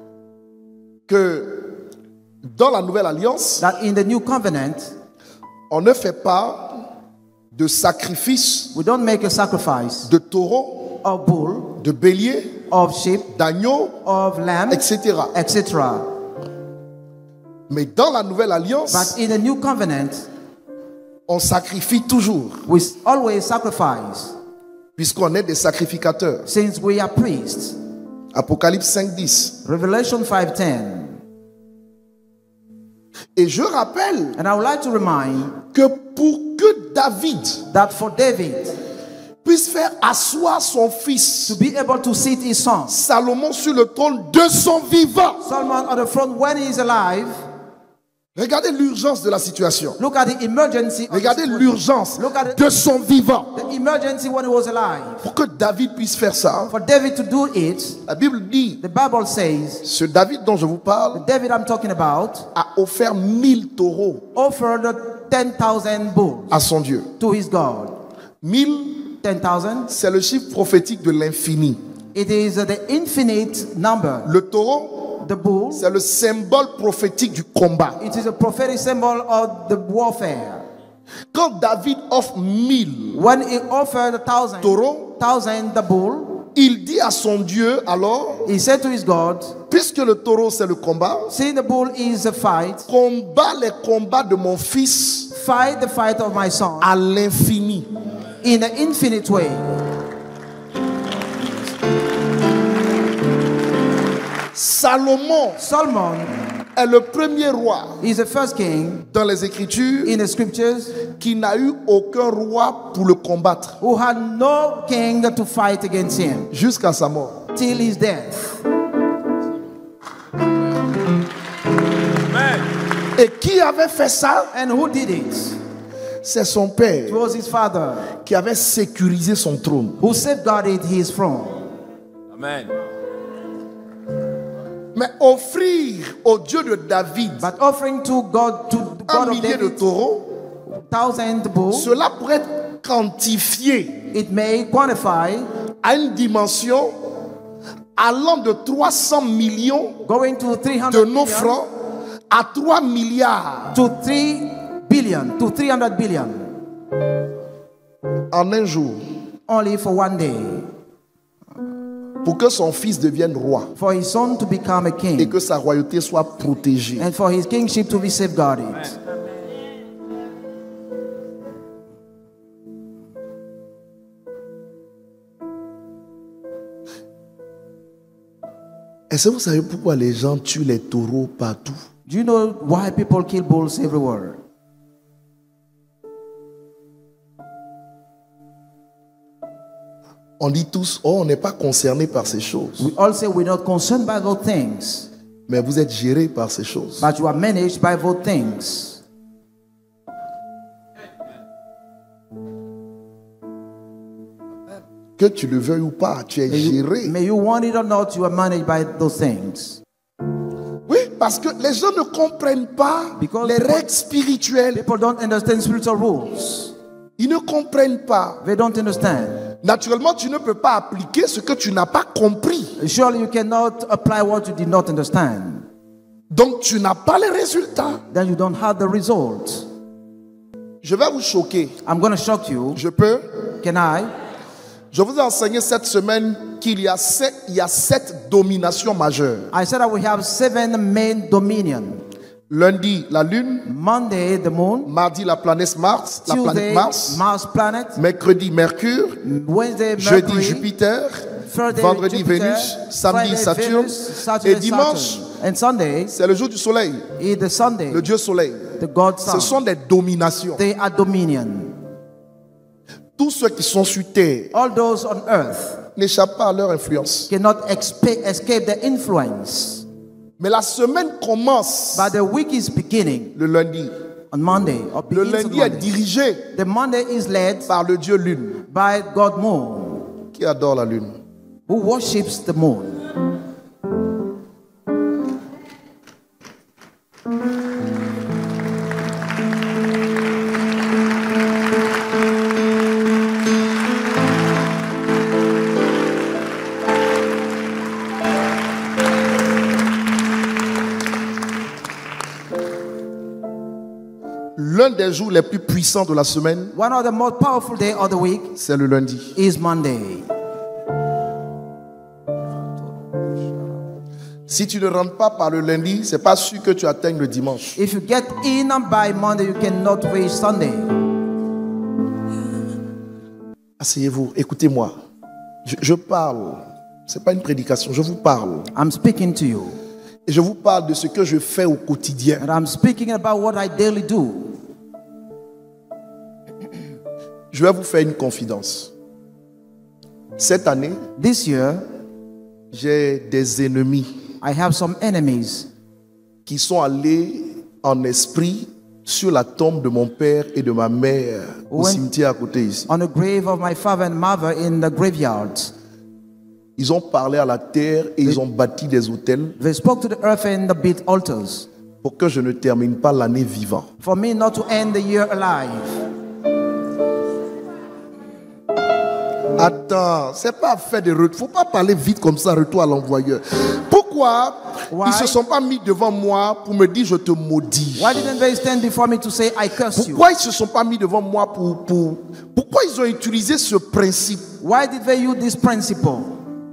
que dans la nouvelle alliance, that in the new covenant on ne fait pas de sacrifice we don't make a sacrifice de taureau, of bull, de bélier, of sheep, d'agneau, of lamb, et cetera. et cetera. Mais dans la nouvelle alliance, But in the new covenant, on sacrifie toujours, we always sacrifice, puisqu'on est des sacrificateurs. since we are priests. Apocalypse cinq dix. Revelation five ten. Et je rappelle And I would like to remind que pour que David that for David puisse faire asseoir son to fils be able to sit his son, Salomon sur le trône de son vivant. Solomon on the throne when he is alive, Regardez l'urgence de la situation. look at the emergency of Regardez the situation. l'urgence Look at it. de son vivant. The emergency when he was alive. Pour que David puisse faire ça, For David to do it, la Bible dit, the Bible says, ce David dont je vous parle the David I'm talking about a offert mille taureaux offered ten thousand bulls à son Dieu. to his God. Mille, ten thousand, c'est le chiffre prophétique de l'infini. it is uh, the infinite number. Le taureau, The bull, c'est le symbole prophétique du combat. it is a prophetic symbol of the warfare. Quand David offre mille When he offered a thousand, taureaux, thousand the bull, il dit à son Dieu alors, he said to his God, puisque le taureau c'est le combat, seeing the bull is a fight, combat les combats de mon fils fight the fight of my son à l'infini. in an infinite way. Salomon Solomon est le premier roi is the first king dans les Écritures in the scriptures qui n'a eu aucun roi pour le combattre who had no king to fight against him jusqu'à sa mort. till his death. Et qui avait fait ça? And who did it? C'est son père It was his father qui avait sécurisé son trône. who safeguarded his throne. Amen. Mais offrir au Dieu de David But offering to God, to the un God of millier de David, taureaux, thousand bulls, cela pourrait être quantifié it may quantify à une dimension allant de trois cents millions going to three de hundred nos billion francs à trois milliards to three billion to three hundred billion en un jour only for one day, pour que son fils devienne roi for his son to become a et king que sa royauté soit protégée. and for his kingship to be safeguarded. Est-ce que vous savez pourquoi les gens tuent les taureaux partout? Do you know why people kill bulls everywhere? On dit tous, oh, on n'est pas concerné par ces choses. We all say we're not concerned by those things, Mais vous êtes géré par ces choses. but you are managed by those things. Que tu le veuilles ou pas, tu es May you, géré. may you want it or not, you are managed by those things. Oui, parce que les gens ne comprennent pas Because les people- règles spirituelles. People don't understand spiritual rules. Ils ne comprennent pas. They don't understand. Naturellement, tu ne peux pas appliquer ce que tu n'as pas compris. Surely you cannot apply what you did not understand. Donc, tu n'as pas les résultats. Then you don't have the result. Je vais vous choquer. I'm going to shock you. Je peux? Can I? Je vous ai enseigné cette semaine qu'il y a sept, il y a sept dominations majeures. I said that we have seven main dominion. Lundi, la Lune. Monday, the moon. Mardi, la planète Mars. La planète Tuesday, Mars. Mars planet. Mercredi, Mercure. Wednesday, Jeudi, Mercury. Jupiter. Thursday, Vendredi, Jupiter. Vénus. Samedi, Friday, Saturne. Venus. Saturday, Et dimanche, Saturn. And Sunday c'est le jour du soleil. is the Sunday, Le Dieu soleil. the God Ce Son. sont des dominations. They are dominion. Tous ceux qui sont sur terre All those on earth n'échappent pas à leur influence. cannot expe- escape the influence. Mais la semaine commence But the week is beginning le lundi. on Monday. Or Le begins on lundi est Monday. dirigé The Monday is led par le Dieu Lune. by God Moon, Qui adore la Lune? who worships the moon. L'un des jours les plus puissants de la semaine, One of the most powerful day of the week c'est le lundi. is Monday. Si tu ne rentres pas par le lundi, c'est pas sûr que tu atteignes le dimanche. If you get in by Monday, you cannot reach Sunday. Asseyez-vous, écoutez-moi. Je, je parle. C'est pas une prédication, je vous parle. I'm speaking to you. Et je vous parle de ce que je fais au quotidien. And I'm speaking about what I daily do. Je vais vous faire une confidence. Cette année, This year, j'ai des ennemis I have some enemies qui sont allés en esprit sur la tombe de mon père et de ma mère au When- cimetière à côté ici. on the grave of my father and mother in the graveyard. Ils ont parlé à la terre et ils ont bâti des hôtels They spoke to the earth and the built altars pour que je ne termine pas l'année vivant. for me not to end the year alive. Attends, c'est pas fait de retour. Faut pas parler vite comme ça, retour à l'envoyeur. Pourquoi Why? ils se sont pas mis devant moi pour me dire je te maudis? Why didn't they stand before me to say I curse you? Pourquoi ils se sont pas mis devant moi pour, pour pourquoi ils ont utilisé ce principe? Why did they use this principle?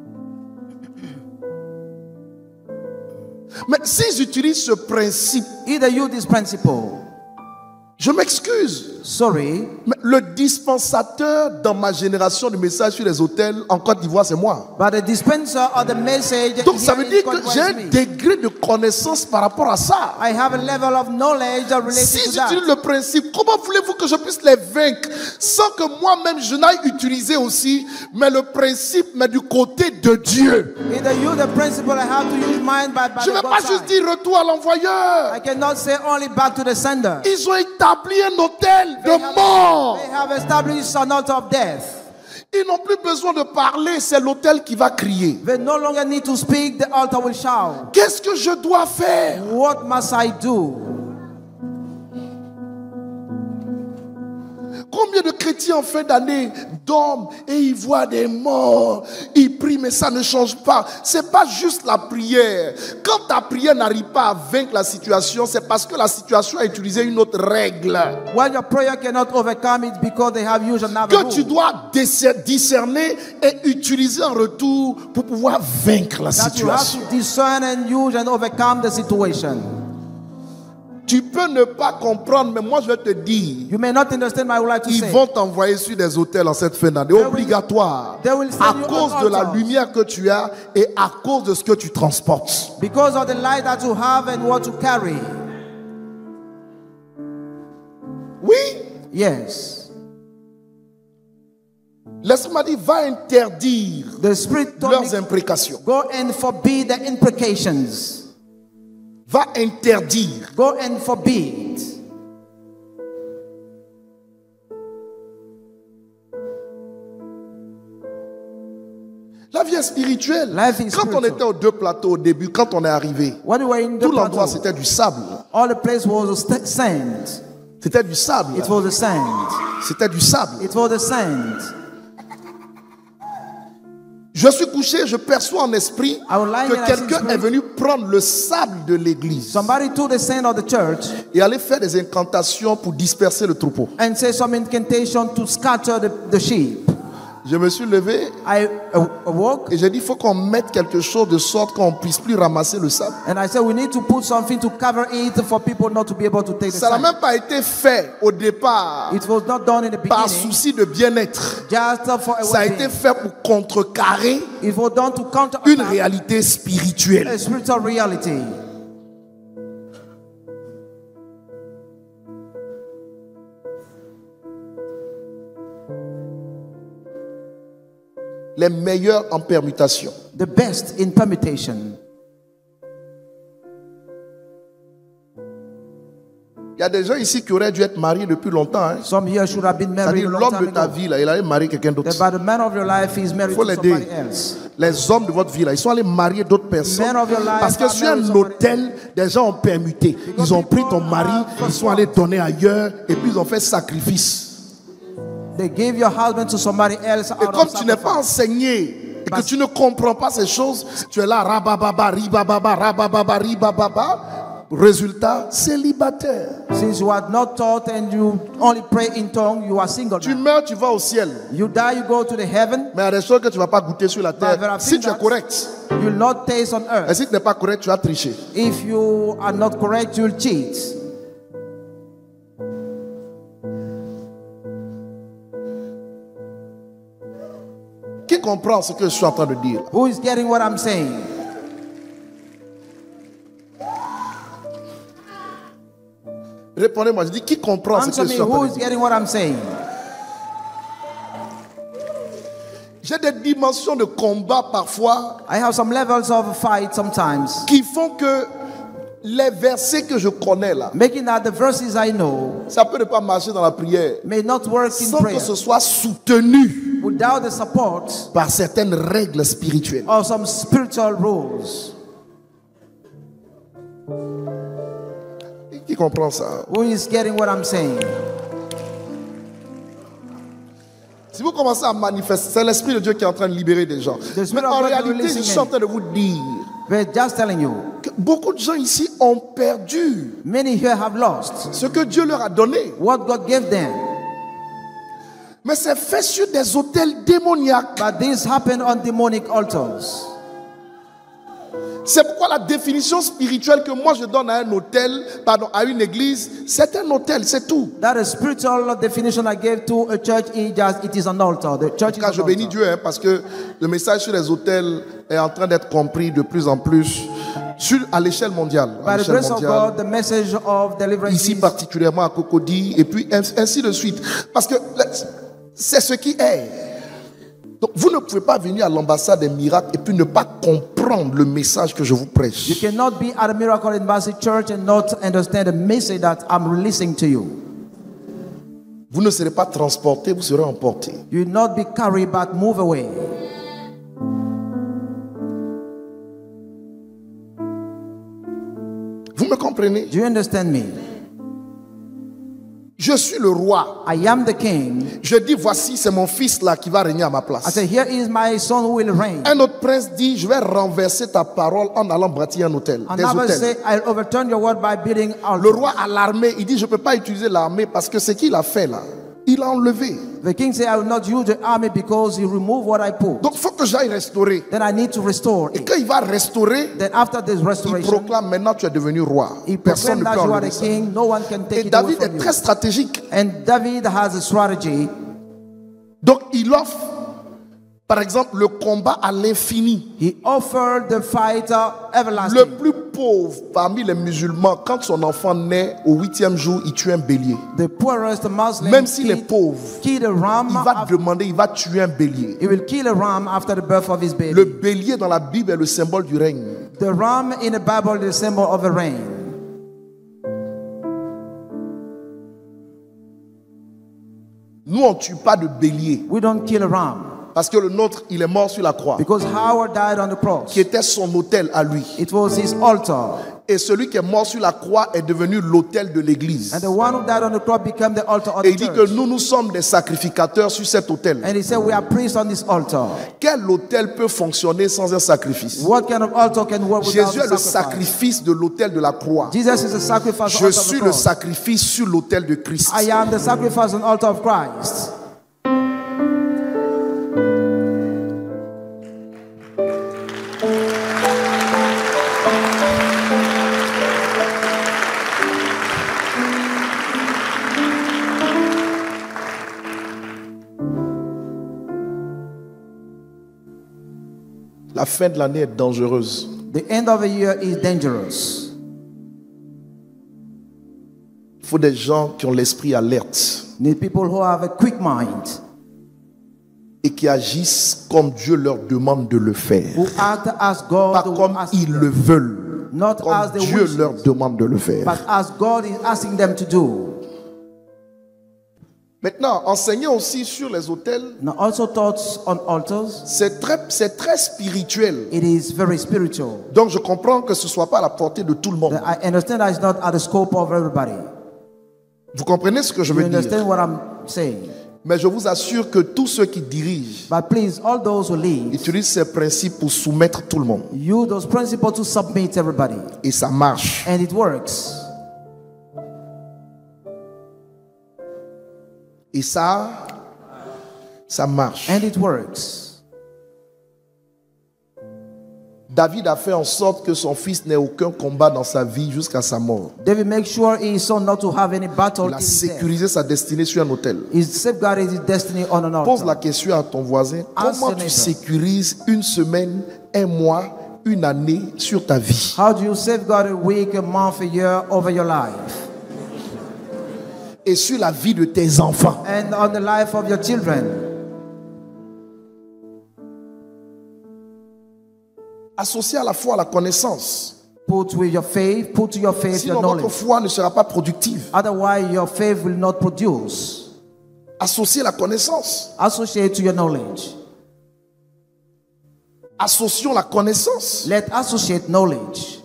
Mais s'ils utilisent ce principe, Either use this principle. je m'excuse. Sorry, Mais le dispensateur dans ma génération du message sur les hôtels en Côte d'Ivoire, c'est moi. but the dispenser of the message. Donc ça here veut in dire Côte que d'Ivoire j'ai is un me. degré de connaissance par rapport à ça. I have a level of knowledge related Si to j'utilise that. le principe, comment voulez-vous que je puisse les vaincre sans que moi-même je n'aille utiliser aussi, mais le principe, mais du côté de Dieu. Either use the principle, I have to use mine by, by Je ne the vais pas God juste side. dire retour à l'envoyeur. I cannot say only back to the sender. Ils ont établi un hôtel They de have, mort. they have established an altar of death. Ils n'ont plus besoin de parler, c'est l'hôtel qui va crier. They no longer need to speak, the altar will shout. Qu'est-ce que je dois faire? What must I do? Combien de chrétiens en fin d'année dorment et ils voient des morts, ils prient mais ça ne change pas. C'est pas juste la prière. Quand ta prière n'arrive pas à vaincre la situation, c'est parce que la situation a utilisé une autre règle When your prayer cannot overcome it because they have used another que tu rule. dois discer- discerner et utiliser en retour pour pouvoir vaincre la That you have situation. to discern and use and overcome the situation. Tu peux ne pas comprendre, mais moi je vais te dire, You may not understand, but I would like to ils say. vont t'envoyer sur des hôtels en cette fin d'année, will- obligatoire, they will send à you cause on de la altars. lumière que tu as et à cause de ce que tu transportes. Because of the light that you have and what you carry. Oui, Yes. l'Esprit dit, va interdire The Spirit told leurs me, imprécations. go and forbid the imprecations. Va interdire. Go and forbid. La vie est spirituelle. Life is Quand on spiritual. était aux deux plateaux au début, quand on est arrivé, When we were in the tout l'endroit plateau, c'était du sable. all the place was st- sand. C'était du sable. It was the sand. C'était du sable. It was the sand. Je suis couché, je perçois en esprit I was lying que and I quelqu'un see est venu prendre le sable de l'église Somebody took the sand of the church et aller faire des incantations pour disperser le troupeau. and say some incantation to scatter the, the sheep. Je me suis levé I uh, awoke et j'ai dit il faut qu'on mette quelque chose de sorte qu'on puisse plus ramasser le sable. and I said we need to put something to cover it for people not to be able to take the Ça n'a sand. même pas été fait au départ It was not done in the par beginning souci de bien-être. just for a Ça a été well-being. fait pour contrecarrer It was done to counter une réalité spirituelle. a spiritual reality. Les meilleurs en permutation. The best in permutation. Il y a des gens ici qui auraient dû être mariés depuis longtemps. Hein. Some here should have been married C'est-à-dire a long l'homme de time ta ago. vie, là, il allait marier quelqu'un d'autre. But the man of your life is married Faut to l'aider. somebody else. Les hommes de votre vie, là, ils sont allés marier d'autres personnes. Men of your life Parce que are sur married un somebody hôtel, des gens ont permuté. Ils ont pris ton mari, ils sont allés donner ailleurs et puis ils ont fait sacrifice. They gave your husband to somebody else Et out comme of tu n'es pas sacrifice. enseigné et que Parce- tu ne comprends pas ces choses, tu es là, rabababa, ribababa, rabababa, ribababa. Résultat, célibataire. Since you are not taught and you only pray in tongue, you are single. Tu now. meurs, tu vas au ciel. You die, you go to the heaven. Mais il y a des choses que tu ne vas pas goûter sur la But there terre. are Si things tu es that correct. you will not taste on Et earth. si tu n'es pas correct, tu as triché. If you are not correct, you will cheat. Qui comprend ce que je suis en train de dire? Who is getting what I'm saying? Répondez-moi, je dis qui comprend ce Answer que je me, suis en who train de is dire? getting what I'm saying? J'ai des dimensions de combat parfois I have some levels of fight sometimes, qui font que les versets que je connais là, making that the verses I know ça peut ne pas marcher dans la prière may not work in sans que prayer ce soit soutenu without the support par certaines règles spirituelles. of some spiritual rules. Qui comprend ça? Who is getting what I'm saying? Si vous commencez à manifester, c'est l'Esprit de Dieu qui est en train de libérer des gens. The Mais Spirit of en God réalité, releasing je suis en men. train de vous dire We're just telling you, que beaucoup de gens ici ont perdu many here have lost ce que Dieu leur a donné. what God gave them. Mais c'est fait sur des autels démoniaques. But this happened on demonic altars. C'est pourquoi la définition spirituelle que moi je donne à un hôtel, pardon, à une église, c'est un hôtel, c'est tout. That is spiritual definition I gave to a church. It, just, it is an altar. The church is Car an je bénis altar. Dieu hein, parce que le message sur les hôtels est en train d'être compris de plus en plus sur, à l'échelle mondiale. À By the l'échelle grace of mondiale. God, the message of deliverance Ici is, particulièrement à Cocody et puis ainsi de suite. Parce que c'est ce qui est. Donc vous ne pouvez pas venir à l'ambassade des miracles et puis ne pas comprendre le message que je vous you prêche. cannot be at a Miracle Embassy Church and not understand the message that I'm releasing to you. Vous ne serez pas transporté, vous serez emporté. You will not be carried but move away. Vous me comprenez? Do you understand me? Je suis le roi. I am the king. Je dis voici c'est mon fils là qui va régner à ma I place. say, here is my son who will reign. Un autre prince dit je vais renverser ta parole en allant bâtir un hôtel, des Another hôtels. say, I'll overturn your word by building Le altars. roi a l'armée, il dit je peux pas utiliser l'armée parce que ce qu'il a fait là, il a enlevé. The king said, I will not use the army because you remove what I put. Donc il faut que j'aille restaurer. Then I need to restore Et it. quand il va restaurer, Then after this il restoration, proclame maintenant tu es devenu roi. he Personne proclaimed ne that peut you are enlever the ça. king. No one can take Et it away David from est you. très stratégique. And David has a strategy. Donc il offre, par exemple, le combat à l'infini. He offered the fighter Le everlasting. plus pauvre parmi les musulmans, quand son enfant naît, au huitième jour, il tue un bélier. The poorest Muslim Même s'il est kill, pauvre, kill a ram. il va after- demander, il va tuer un bélier. He will kill a ram after the birth of his baby. Le bélier dans la Bible est le symbole du règne. The ram in the Bible is a symbol of a reign. Nous, on ne tue pas de bélier. We don't kill a ram Parce que le nôtre, il est mort sur la croix, because Howard died on the cross. qui était son autel à lui. It was his altar. Et celui qui est mort sur la croix est devenu l'autel de l'église. And the one who died on the cross became the altar of Et the il dit church. que nous, nous sommes des sacrificateurs sur cet autel. And he said, we are priests on this altar. Quel autel peut fonctionner sans un sacrifice? What kind of altar can work without Jésus a est le sacrifice? sacrifice de l'autel de la croix. Jesus is the sacrifice Je on altar of suis the le cross. sacrifice sur l'autel de Christ. I am the sacrifice on altar of Christ. La fin de l'année est dangereuse. The end of the year is dangerous. Il faut des gens qui ont l'esprit alerte Need people who have a quick mind, et qui agissent comme Dieu leur demande de le faire. who act as God Pas will comme ask ils them, le veulent, not comme as they Dieu wish, leur demande de le faire. but as God is asking them to do. Maintenant, enseigner aussi sur les autels, Now, also thoughts on altars, c'est très, c'est très spirituel. it is very spiritual. Donc je comprends que ce ne soit pas à la portée de tout le monde. I understand that it's not at the scope of everybody. Vous comprenez ce que je You veux dire? understand what I'm saying? Mais je vous assure que tous ceux qui dirigent But please, all those who lead, utilisent ces principes pour soumettre tout le monde. use those principles to submit everybody. Et ça marche. And it works. Et ça, ça marche. And it works. David a fait en sorte que son fils n'ait aucun combat dans sa vie jusqu'à sa mort. David makes sure his son not to have any battle. Il a in his death. sécurisé sa destinée sur un autel. He safeguarded his destiny on an Pose la altar. question à ton voisin. Ask Comment your tu neighbor. sécurises une semaine, un mois, une année sur ta vie? How do you safeguard a week, a month, a year over your life? Et sur la vie de tes enfants. And on the life of your children. Associé à la foi à la connaissance. Put with your faith, put to your faith Sinon your votre knowledge. foi ne sera pas productive. Otherwise, your faith will not produce. Associé à la connaissance. Associate to your knowledge. Associons la connaissance. Let associate knowledge.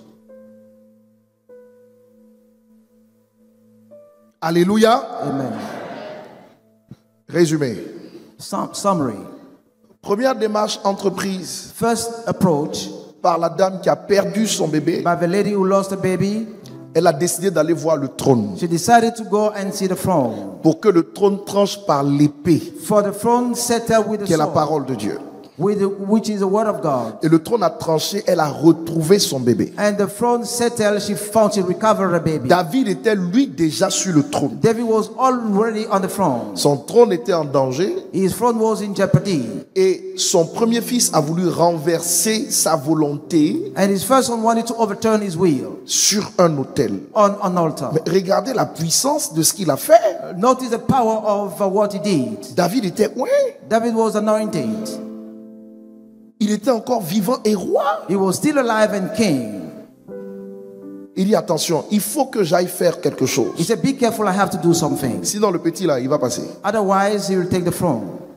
Alléluia. Amen. Résumé. Sum- summary. Première démarche entreprise First approach par la dame qui a perdu son bébé. by the lady who lost a baby. Elle a décidé d'aller voir le trône She decided to go and see the throne. pour que le trône tranche par l'épée For the throne settled with the qui est la sword, parole de Dieu. with the, which is the word of God. Et le trône a tranché, elle a retrouvé son bébé. And the throne settled, she found she recovered her baby. David était lui déjà sur le trône. David was already on the throne. Son trône était en danger His throne was in jeopardy. et son premier fils a voulu renverser sa volonté And his first son wanted to overturn his will sur un autel. on an altar. Mais regardez la puissance de ce qu'il a fait. Notice the power of uh, what he did. David était, ouais, David was anointed. il était encore vivant et roi. He was still alive and king. Il dit attention, il faut que j'aille faire quelque He chose. said, be careful, I have to do something. Sinon le petit là, il va passer. Otherwise, he will take the throne.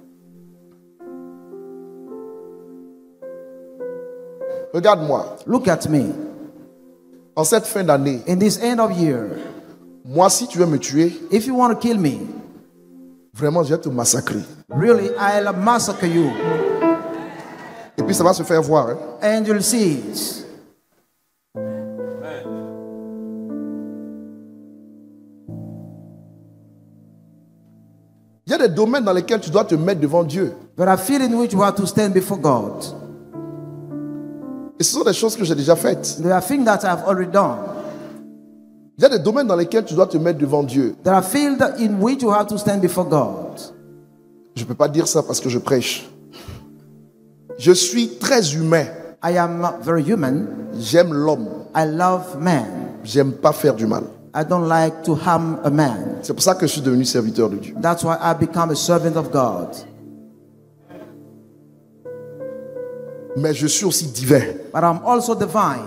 Regarde-moi, Look at me. en cette fin d'année, In this end of year, moi si tu veux me tuer, if you want to kill me, vraiment je vais te massacrer. really, I'll massacre you. Et puis ça va se faire voir. Hein. And you'll see it. Il y a des domaines dans lesquels tu dois te mettre devant Dieu. But I feel in which you have to stand before God. Et ce sont des choses que j'ai déjà faites. There are things that I've already done. Il y a des domaines dans lesquels tu dois te mettre devant Dieu. There are fields in which you have to stand before God. Je ne peux pas dire ça parce que je prêche. Je suis très humain. I am very human. J'aime l'homme. I love man. J'aime pas faire du mal. I don't like to harm a man. C'est pour ça que je suis devenu serviteur de Dieu. That's why I become a servant of God. Mais je suis aussi divin. But I'm also divine.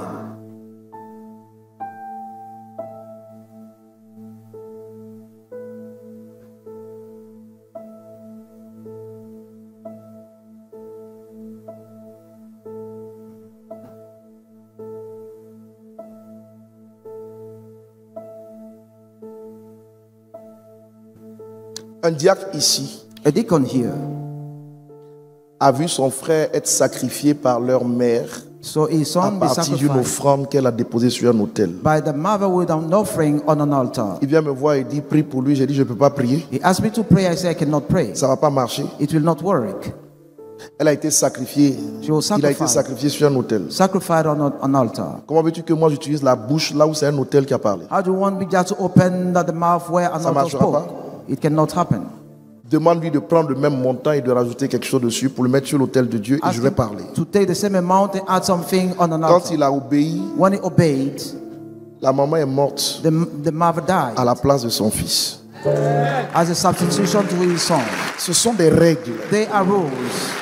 Un diacre ici A deacon here. a vu son frère être sacrifié par leur mère So his à son be partir d'une sacrificed offrande qu'elle a déposée sur un autel. by the mother with an offering on an altar. Il vient me voir et dit prie pour lui. J'ai dit je ne peux pas prier. He asked me to pray. I said I cannot pray. Ça ne va pas marcher. It will not work. Elle a été sacrifiée. She was Il a été sacrificed. sacrifié sur un autel. Sacrificed on a- an altar. Comment veux-tu que moi j'utilise la bouche là où c'est un autel qui a parlé? How do you want me just to open the mouth where an Ça altar marchera spoke? pas. It cannot happen. Demande-lui de prendre le même montant et de rajouter quelque chose dessus pour le mettre sur l'autel de Dieu et Ask je vais him parler. to take the same amount and add something on an Quand altar. il a obéi, When he obeyed, la maman est morte the, the mother died à la place de son fils. as a substitution to his son. Ce sont des règles. They are rules.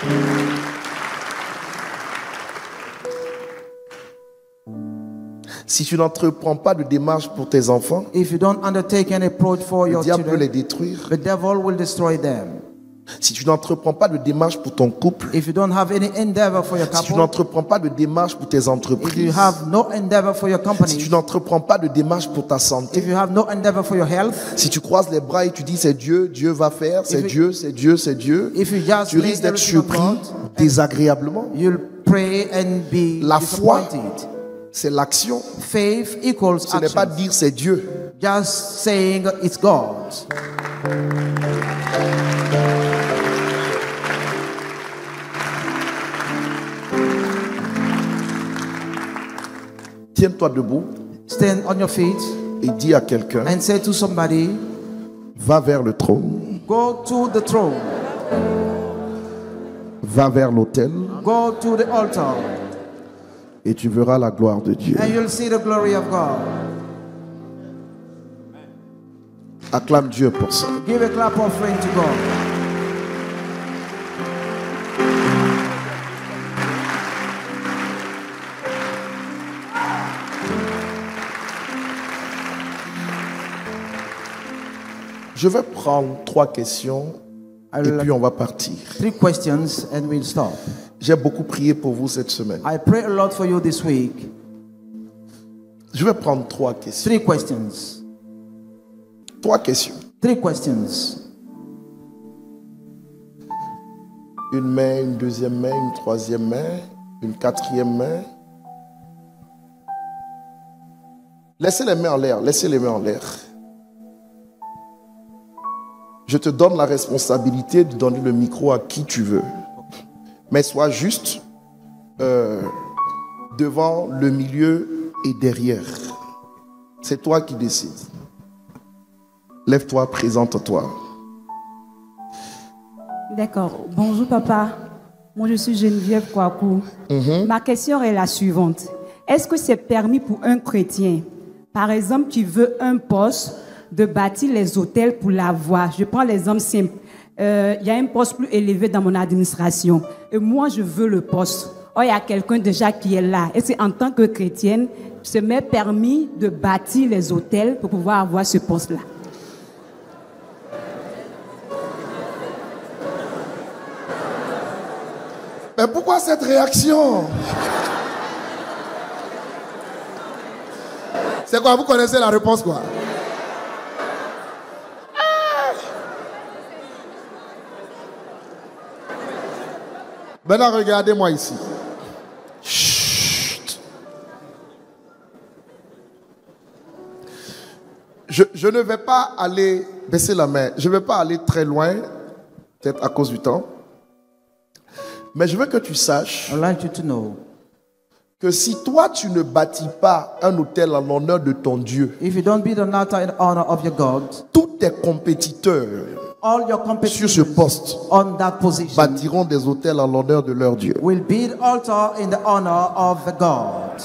Si tu n'entreprends pas de démarche pour tes enfants, If you don't undertake any approach for le your diable peut les children, détruire. the devil will destroy them. Si tu n'entreprends pas de démarche pour ton couple, if you don't have any endeavor for your si tu couple, n'entreprends pas de démarche pour tes if you entreprises, have no endeavor for your si company, tu n'entreprends pas de démarche pour ta santé, if you have no endeavor for your health, si tu croises les bras et tu dis c'est Dieu, Dieu va faire, c'est If you- Dieu, c'est Dieu, c'est Dieu, if you just tu lay risques d'être everything on surpris God, désagréablement. you'll pray and be La foi, disappointed. c'est l'action. Faith equals Ce n'est pas action. dire c'est Dieu. Just saying it's God. Tiens-toi debout Stand on your feet et dis à quelqu'un, and say to somebody, va vers le trône, go to the throne, va vers l'autel go to the altar, et tu verras la gloire de Dieu. and you'll see the glory of God. Acclame Dieu pour ça. Give a clap offering to God. Je vais prendre trois questions I et will puis on va partir. Three questions and we'll stop. J'ai beaucoup prié pour vous cette semaine. I pray a lot for you this week. Je vais prendre trois questions. Three questions. Trois questions. Three questions. Une main, une deuxième main, une troisième main, une quatrième main. Laissez les mains en l'air, laissez les mains en l'air. Je te donne la responsabilité de donner le micro à qui tu veux. Mais sois juste euh, devant le milieu et derrière. C'est toi qui décides. Lève-toi, présente-toi. D'accord. Bonjour papa. Moi je suis Geneviève Kouakou. Mm-hmm. Ma question est la suivante. Est-ce que c'est permis pour un chrétien, par exemple, tu veux un poste, de bâtir les hôtels pour l'avoir? Je prends l'exemple simple. Il euh, y a un poste plus élevé dans mon administration. Et moi, je veux le poste. Or, il y a quelqu'un déjà qui est là. Et c'est en tant que chrétienne, ça m'est permis de bâtir les hôtels pour pouvoir avoir ce poste-là. Mais pourquoi cette réaction? C'est quoi? Vous connaissez la réponse, quoi? Maintenant, regardez-moi ici. Chut. Je, je ne vais pas aller, baisser la main, je ne vais pas aller très loin, peut-être à cause du temps. Mais je veux que tu saches I'd like you to know, que si toi, tu ne bâtis pas un hôtel en l'honneur de ton Dieu, if you don't build an altar in honor of your God, tous tes compétiteurs all your sur ce competitors poste on that position bâtiront des hôtels en l'honneur de leur Dieu. will build altar in the honor of the God.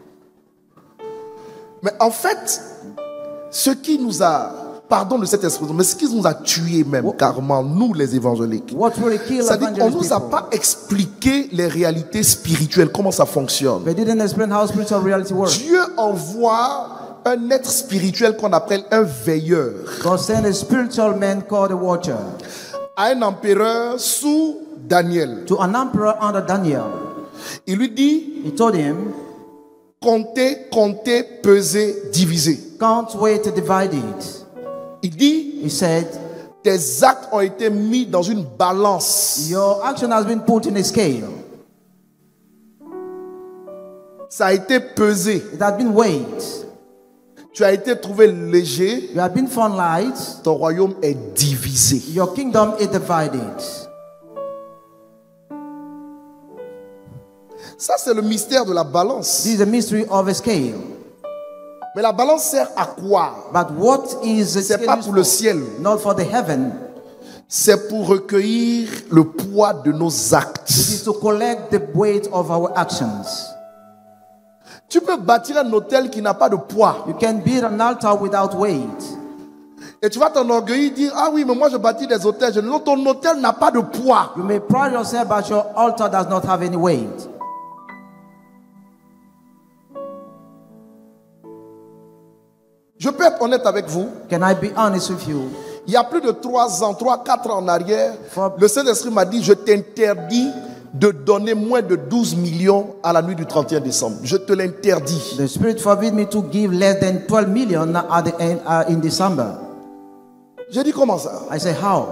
Mais en fait, ce qui nous a, pardon de cette expression, mais ce qui nous a tués même, What? carrément, nous les évangéliques, What really kill c'est-à-dire qu'on ne evangelist nous a people? pas expliqué les réalités spirituelles, comment ça fonctionne. They didn't explain how spiritual reality works. Dieu envoie un être spirituel qu'on appelle un veilleur God sent a spiritual man called a watcher à un empereur sous Daniel. to an emperor under Daniel. Il lui dit, He told him, comptez, comptez, peser, diviser. count, weight, divide it. Il dit, He said, tes actes ont été mis dans une balance. your action has been put in a scale. Ça a été pesé. It has been weighed. Tu as été trouvé léger. You have been found light. Ton royaume est divisé. Your kingdom is divided. Ça, c'est le mystère de la balance. This is the mystery of a scale. Mais la balance sert à quoi? But what is the C'est scale pas used pour le for? ciel. Not for the heaven. C'est pour recueillir le poids de nos It actes. is to collect the weight of our actions. Tu peux bâtir un hôtel qui n'a pas de poids. You can build an altar without weight. Et tu vas t'enorgueillir, dire, ah oui, mais moi je bâtis des hôtels. Je dis, non, ton hôtel n'a pas de poids. You may pride yourself, but your altar does not have any weight. Je peux être honnête avec vous. Can I be honest with you? Il y a plus de trois ans, trois, quatre ans en arrière, For- le Saint-Esprit m'a dit, je t'interdis de donner moins de douze millions à la nuit du trente et un décembre. Je te l'interdis. The Spirit forbid me to give less than twelve million at the end, uh, in December. J'ai dit, comment ça? I said, how?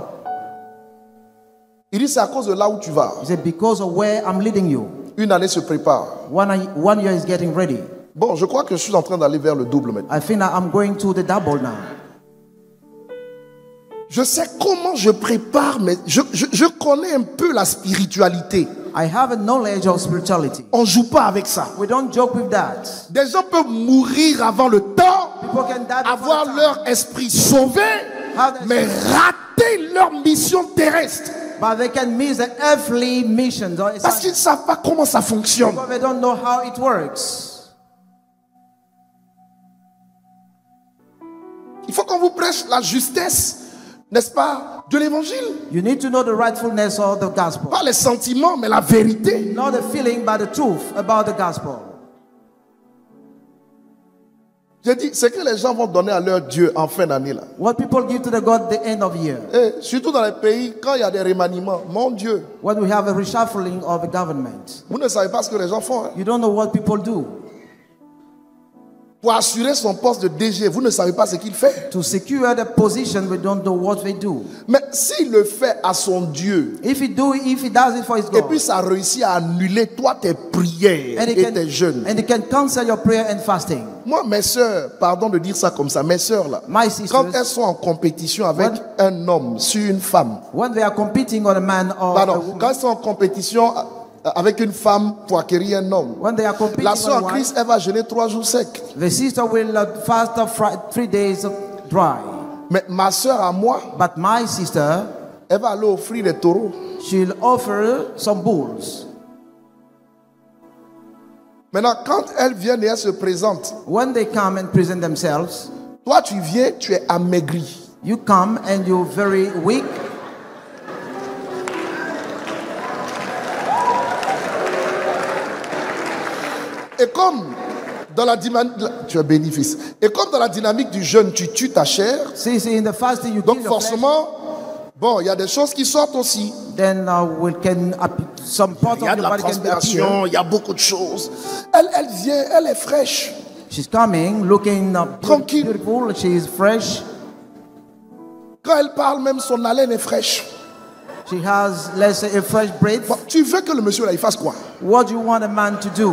Il dit, c'est à cause de là où tu vas. He said, because of where I'm leading you. Une année se prépare. One, one year is getting ready. Bon, je crois que je suis en train d'aller vers le double maintenant. I think that I'm going to the double now. Je sais comment je prépare, mais je, je, je connais un peu la spiritualité. I have a knowledge of spirituality. On ne joue pas avec ça. We don't joke with that. Des gens peuvent mourir avant le temps, People can die before avoir the time. leur esprit sauvé, mais rater leur mission terrestre. But they can miss the earthly missions. Or Parce qu'ils ne savent pas comment ça fonctionne. because they don't know how it works. Il faut qu'on vous prêche la justesse, n'est-ce pas, de l'évangile. You need to know the rightfulness of the gospel. Pas les sentiments, mais la vérité. Not the feeling, but the truth about the gospel. J'ai dit, c'est que les gens vont donner à leur Dieu en fin d'année là. What people give to the God at the end of year. Et surtout dans les pays, quand il y a des remaniements, mon Dieu, When we have a reshuffling of the government. vous ne savez pas ce que les gens font. Hein. You don't know what people do. Pour assurer son poste de D G, vous ne savez pas ce qu'il fait. To secure the position, we don't know what they do. Mais s'il le fait à son Dieu, If he do, if he does it for his et God, puis ça réussit à annuler toi tes prières and he et can, tes jeûnes. and he can cancel your prayer and fasting. Moi, mes sœurs, pardon de dire ça comme ça, mes sœurs là, My sisters, quand elles sont en compétition avec What? un homme sur une femme, when they are competing on a man or a pardon, woman, quand elles sont en compétition avec une femme pour acquérir un homme, when they are competing la on sœur a en wife, Christ, elle va jeûner trois jours secs. the sister will uh, fast of fri- three days of dry. Mais ma sœur à moi, But my sister, elle va aller offrir des taureaux. she'll offer some bulls. Maintenant, quand elles viennent et elles se présentent, When they come and present themselves, toi tu viens, tu es amaigri. you come and you're very weak. Et comme dans la dynamique, tu es béni, fils. Et comme dans la dynamique du jeûne, tu tues ta chair, See, see, in the fasting you donc kill your flesh, forcément, bon, il y a des choses qui sortent aussi. then uh, we can ap- some part Il y of a de your la body can be transpiration, appear. il y a beaucoup de choses. Elle, elle vient, elle est fraîche. She's coming, looking uh, beau- Tranquille. beautiful. She's fresh. Quand elle parle, même son haleine est fraîche. She has, let's say, a fresh breath. Bon, tu veux que le monsieur là, il fasse quoi? What do you want a man to do?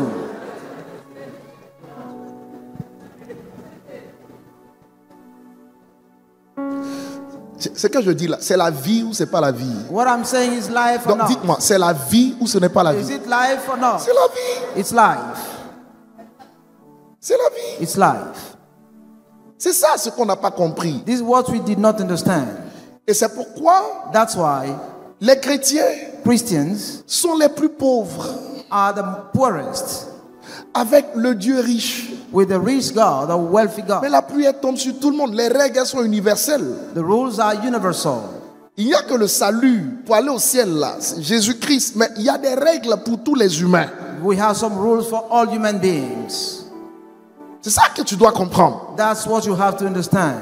C'est ce que je dis là, c'est la vie ou c'est pas la vie? What I'm saying is life or Donc not. dites-moi, c'est la vie ou ce n'est pas la Is vie? it life or not? C'est la vie. It's life. C'est la vie. It's life. C'est ça ce qu'on n'a pas compris. This is what we did not understand. Et c'est pourquoi That's why les chrétiens Christians sont les plus pauvres are the poorest avec le Dieu riche. with the rich God, the wealthy Mais God. la pluie elle tombe sur tout le monde. Les règles elles sont universelles. The rules are universal. Il n'y a que le salut pour aller au ciel là, c'est Jésus-Christ. Mais il y a des règles pour tous les humains. We have some rules for all human beings. C'est ça que tu dois comprendre. That's what you have to understand.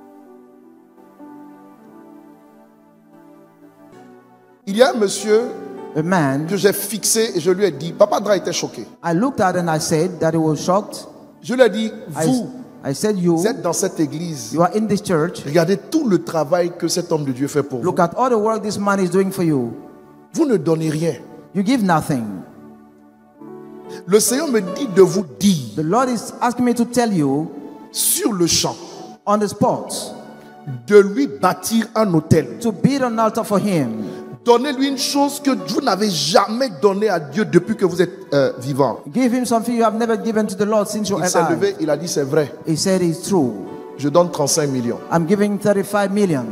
Il y a un monsieur A man, que j'ai fixé et je lui ai dit, Papa Dra était choqué. I looked at and I said that he was shocked. Je lui ai dit, I, vous, I said, you, vous êtes dans cette église. you are in this church. Regardez tout le travail que cet homme de Dieu fait pour vous. Look at all the work this man is doing for you. Vous ne donnez rien. You give nothing. Le Seigneur me dit de vous dire The Lord is asking me to tell you sur le champ on the spot de lui bâtir un autel. to build an altar for him. Donnez-lui une chose que vous n'avez jamais donnée à Dieu depuis que vous êtes euh, vivant. Give him something you have never given to the Lord since you Il are s'est alive. levé, il a dit c'est vrai. He said it's true. Je donne trente-cinq millions. I'm giving thirty-five million.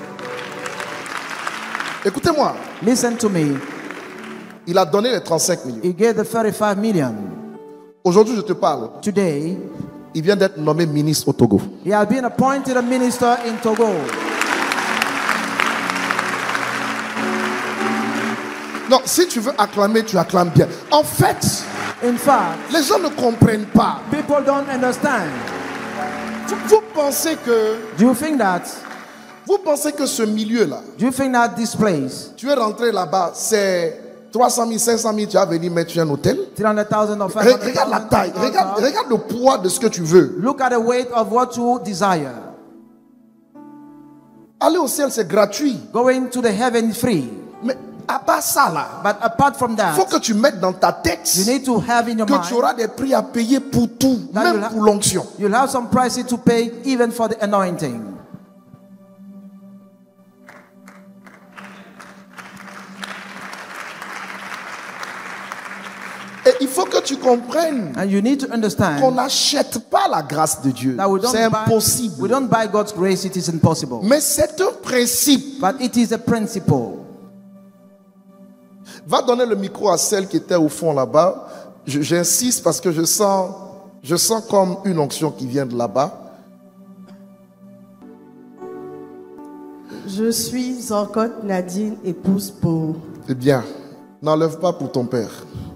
Écoutez-moi, Listen to me. il a donné les trente-cinq millions. He gave the thirty-five million. Aujourd'hui, je te parle. Today, Il vient d'être nommé ministre au Togo. he has been appointed a minister in Togo. Non, si tu veux acclamer, tu acclames bien. En fait, In fact, les gens ne comprennent pas. people don't understand. Vous, vous pensez que Do you think that Vous pensez que ce milieu-là, Do you think that this place, tu es rentré là-bas, c'est trois cent mille, cinq cent mille, tu vas venir mettre sur un hôtel? three hundred thousand or five Re- hundred Regarde la taille, thousand? regarde, regarde le poids de ce que tu veux. Look at the weight of what you desire. Aller au ciel, c'est gratuit. Going to the heaven is free. Mais à part ça, là, But apart from il that, faut que tu mettes dans ta tête you need to have in your que tu mind, auras des prix à payer pour tout, That même you'll ha- pour l'onction. you'll have some prices to pay even for the anointing. Et il faut que tu comprennes And you need to qu'on understand n'achète pas la grâce de Dieu. that we don't, C'est buy, impossible. we don't buy God's grace, it is impossible. Mais c'est un principe. But it is a principle. Va donner le micro à celle qui était au fond là-bas. Je- J'insiste parce que je sens, je sens comme une onction qui vient de là-bas. Je suis Zorkot Nadine, épouse pour... C'est bien. N'enlève pas pour ton père.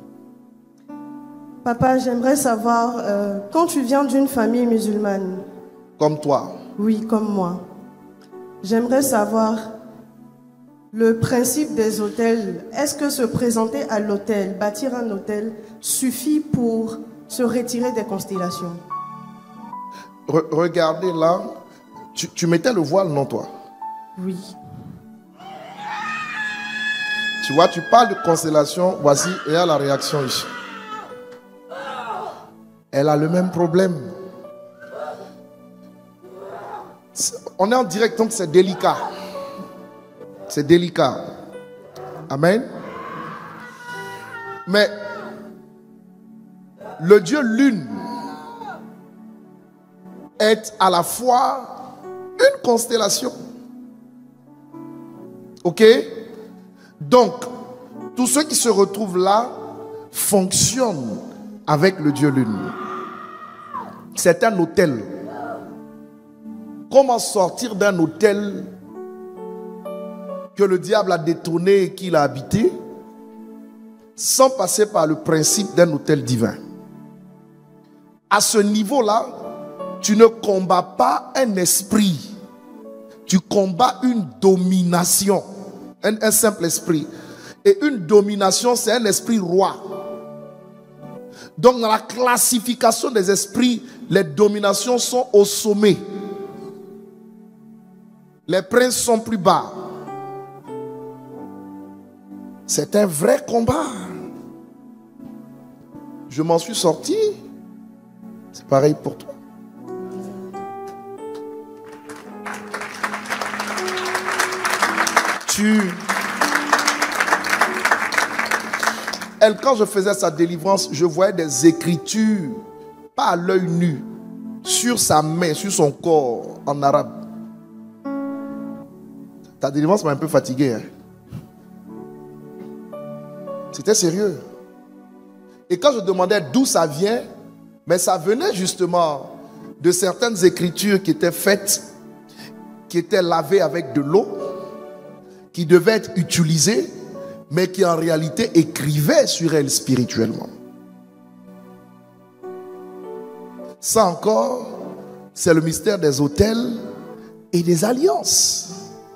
Papa, j'aimerais savoir, euh, quand tu viens d'une famille musulmane, Comme toi. oui, comme moi, j'aimerais savoir le principe des hôtels. Est-ce que se présenter à l'hôtel, bâtir un hôtel, suffit pour se retirer des constellations? Re- regardez là. Tu, tu mettais le voile, non toi? Oui. Tu vois, tu parles de constellation. Voici, et à la réaction ici. Elle a le même problème. C'est- On est en direct, donc c'est délicat. C'est délicat. Amen. Mais le Dieu lune est à la fois une constellation. Ok? Donc, tous ceux qui se retrouvent là fonctionnent avec le Dieu lune. C'est un hôtel. Comment sortir d'un hôtel que le diable a détourné et qu'il a habité sans passer par le principe d'un hôtel divin? À ce niveau-là, tu ne combats pas un esprit, tu combats une domination, un, un simple esprit. Et une domination, c'est un esprit roi. Donc dans la classification des esprits, les dominations sont au sommet. Les princes sont plus bas. C'est un vrai combat. Je m'en suis sorti. C'est pareil pour toi. Tu... Elle, quand je faisais sa délivrance, je voyais des écritures, pas à l'œil nu, sur sa main, sur son corps, en arabe. Ta délivrance m'a un peu fatigué. Hein? C'était sérieux. Et quand je demandais d'où ça vient, mais ça venait justement de certaines écritures qui étaient faites, qui étaient lavées avec de l'eau, qui devaient être utilisées, mais qui en réalité écrivait sur elle spirituellement. Ça encore, c'est le mystère des hôtels et des alliances.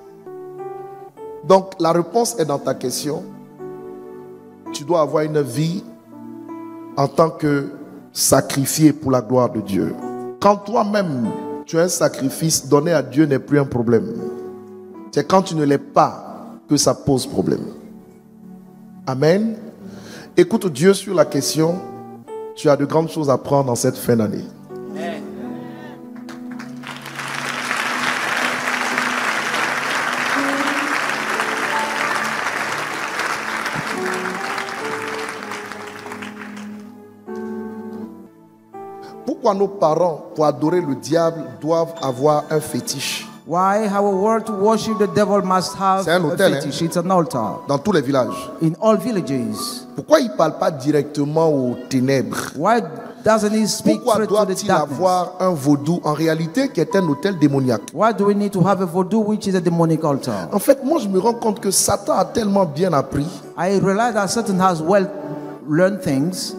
Donc la réponse est dans ta question. Tu dois avoir une vie en tant que sacrifié pour la gloire de Dieu. Quand toi-même tu as un sacrifice, donné à Dieu n'est plus un problème. C'est quand tu ne l'es pas que ça pose problème. Amen. Écoute Dieu sur la question. Tu as de grandes choses à apprendre dans cette fin d'année. Pourquoi nos parents, pour adorer le diable, doivent avoir un fétiche? Why our word to worship the devil must have C'est un a hôtel, fetish? It's an altar Dans tous les villages. in all villages. Pourquoi ils ne parlent pas directement aux ténèbres? Why doesn't he speak Pourquoi straight to the doit-il darkness? avoir un vaudou en réalité qui est un hôtel démoniaque? Why do we need to have a voodoo which is a demonic altar? En fait, moi je me rends compte que Satan a tellement bien appris I realize that Satan has well learned things.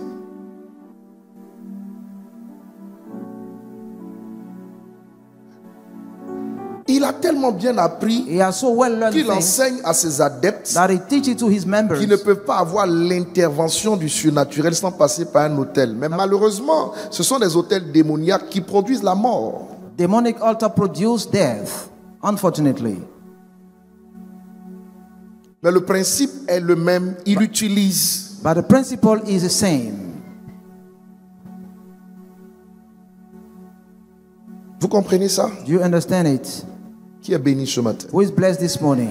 Il a tellement tellement bien appris He has so well learned qu'il things enseigne à ses adeptes that he teaches to his members. qui ne peuvent pas avoir l'intervention du surnaturel sans passer par un hôtel. Mais malheureusement, ce sont des hôtels démoniaques qui produisent la mort. Demonic altar produce death, unfortunately. Mais le principe est le même, il utilise. But the principle is the same. Vous comprenez ça? Do you understand it? Qui est béni ce matin? Who is blessed this morning?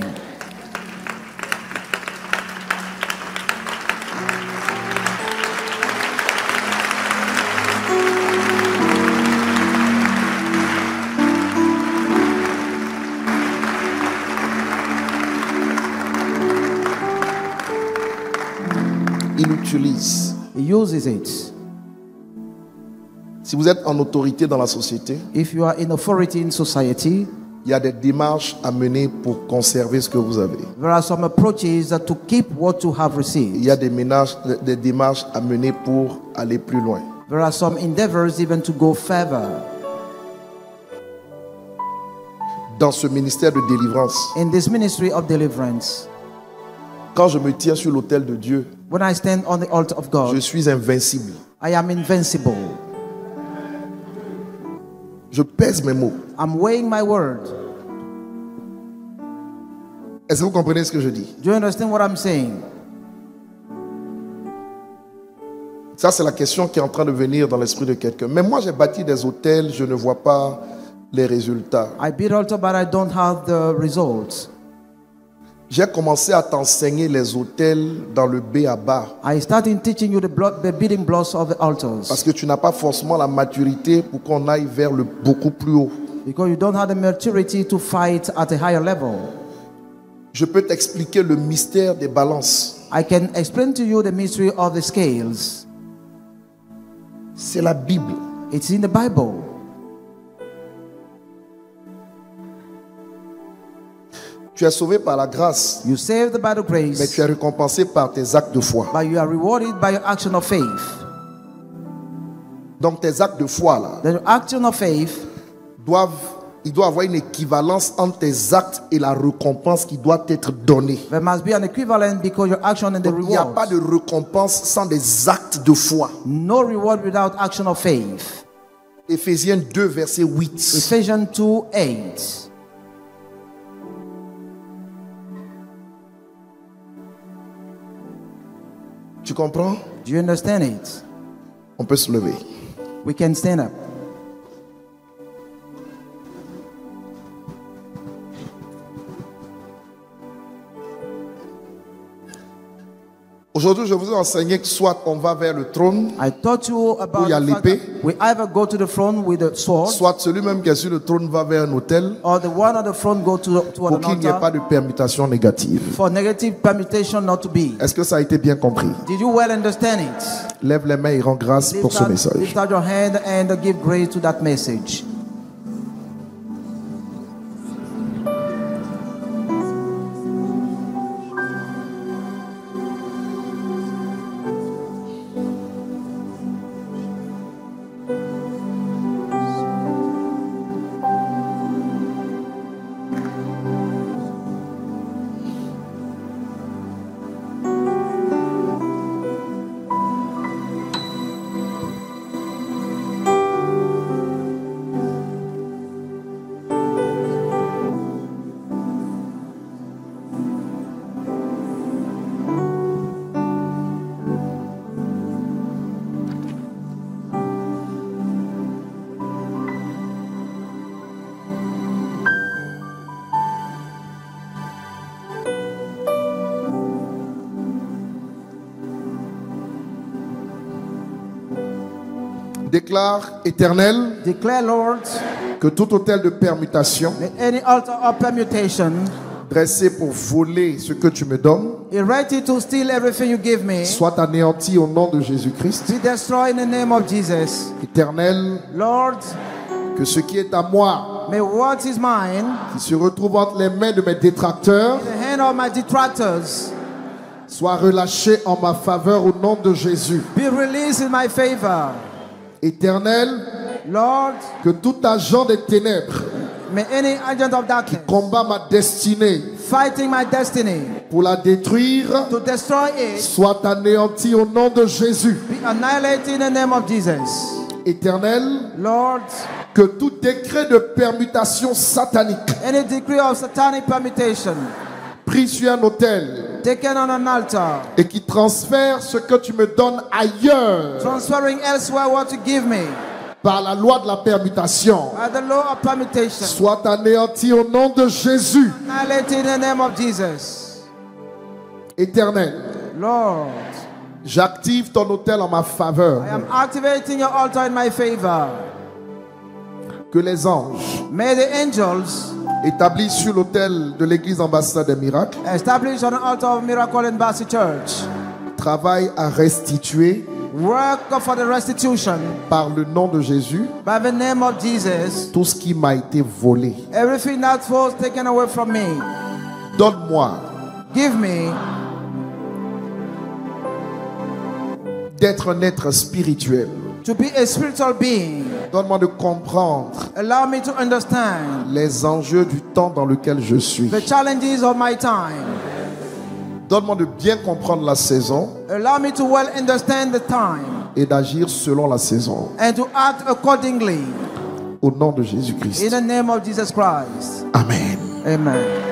Il utilise. He uses it. Si vous êtes en autorité dans la société, If you are in authority in society, il y a des démarches à mener pour conserver ce que vous avez. there are some approaches that to keep what you have Il received. y a des, ménages, des démarches à mener pour aller plus loin. There are some endeavors even to go further. Dans ce ministère de délivrance, In this ministry of deliverance, quand je me tiens sur l'autel de Dieu, when I stand on the altar of God, je suis invincible. I am invincible. Je pèse mes mots. I'm weighing my word. Est-ce que vous comprenez ce que je dis? Do you understand what I'm saying? Ça, c'est la question qui est en train de venir dans l'esprit de quelqu'un. Mais moi, j'ai bâti des hôtels, je ne vois pas les résultats. I build altar, but I don't have the results. J'ai commencé à t'enseigner les hôtels dans le B à bas. I started teaching you the, blood, the building blocks of the altars. Parce que tu n'as pas forcément la maturité pour qu'on aille vers le beaucoup plus haut. Because you don't have the maturity to fight at a higher level. Je peux t'expliquer le mystère des balances. I can explain to you the mystery of the scales. C'est la Bible. It's in the Bible. Tu es sauvé par la grâce, You saved by the mais grace, tu es récompensé par tes actes de foi. but you are rewarded by your action of faith. Donc tes actes de foi là, The action of faith, doivent, il doit y avoir une équivalence entre tes acts et la récompense qui doit être donnée. there must be an equivalent because your action and the Donc, il n'y a reward. pas de récompense sans des actes de foi. No reward without action of faith. Éphésiens deux, verset huit. Ephesians two eight. Tu comprends? Do you understand it? On peut se lever. We can stand up. Aujourd'hui, je vous ai enseigné que soit on va vers le trône, I taught you about Où il y a the fact l'épée. that we either go to the throne with the sword, soit celui même qui est sur le trône va vers un hôtel, or the one on the throne go to, to pour an qu'il n'y ait altar pas de permutation négative. for negative permutation not to be. Est-ce que ça a été bien compris? Did you well understand it? Lève les mains et rends grâce pour Lift ce out, message. lift out your hand and give grace to that message. Déclare, Éternel, Declare, Lord, que tout hôtel de permutation that any altar of permutation dressé pour voler ce que tu me donnes erected to steal everything you give me soit anéanti au nom de Jésus-Christ. be destroyed in the name of Jesus. Éternel, Lord, que ce qui est à moi, may what is mine, qui se retrouve entre les mains de mes détracteurs, the hand of my detractors, soit relâché en ma faveur au nom de Jésus. be released in my favor. Éternel, Lord, que tout agent des ténèbres May any agent of qui darkness combat ma destinée fighting my destiny pour la détruire to destroy it soit anéanti au nom de Jésus. be annihilated in the name of Jesus. Éternel, Lord, que tout décret de permutation satanique any decree of satanic permutation pris sur un autel taken on an altar, et qui transfère ce que tu me donnes ailleurs transferring elsewhere what you give me par la loi de la permutation by the law of permutation, soit anéanti au nom de Jésus. annihilated in the name of Jesus. Éternel, Lord, j'active ton autel en ma faveur. I am activating your altar in my favor. Que les anges May the angels établis sur l'autel de l'église ambassade des miracles established on the altar of Miracle Embassy Church travaillent à restituer work for the restitution par le nom de Jésus by the name of Jesus tout ce qui m'a été volé. everything that was taken away from me. Donne-moi Give me d'être un être spirituel. to be a spiritual being. Donne-moi de comprendre Allow me to understand les enjeux du temps dans lequel je suis. the challenges of my time. Donne-moi de bien comprendre la saison Allow me to well understand the time et d'agir selon la saison. and to act accordingly Au nom de in Jésus-Christ. the name of Jesus Christ. Amen. Amen.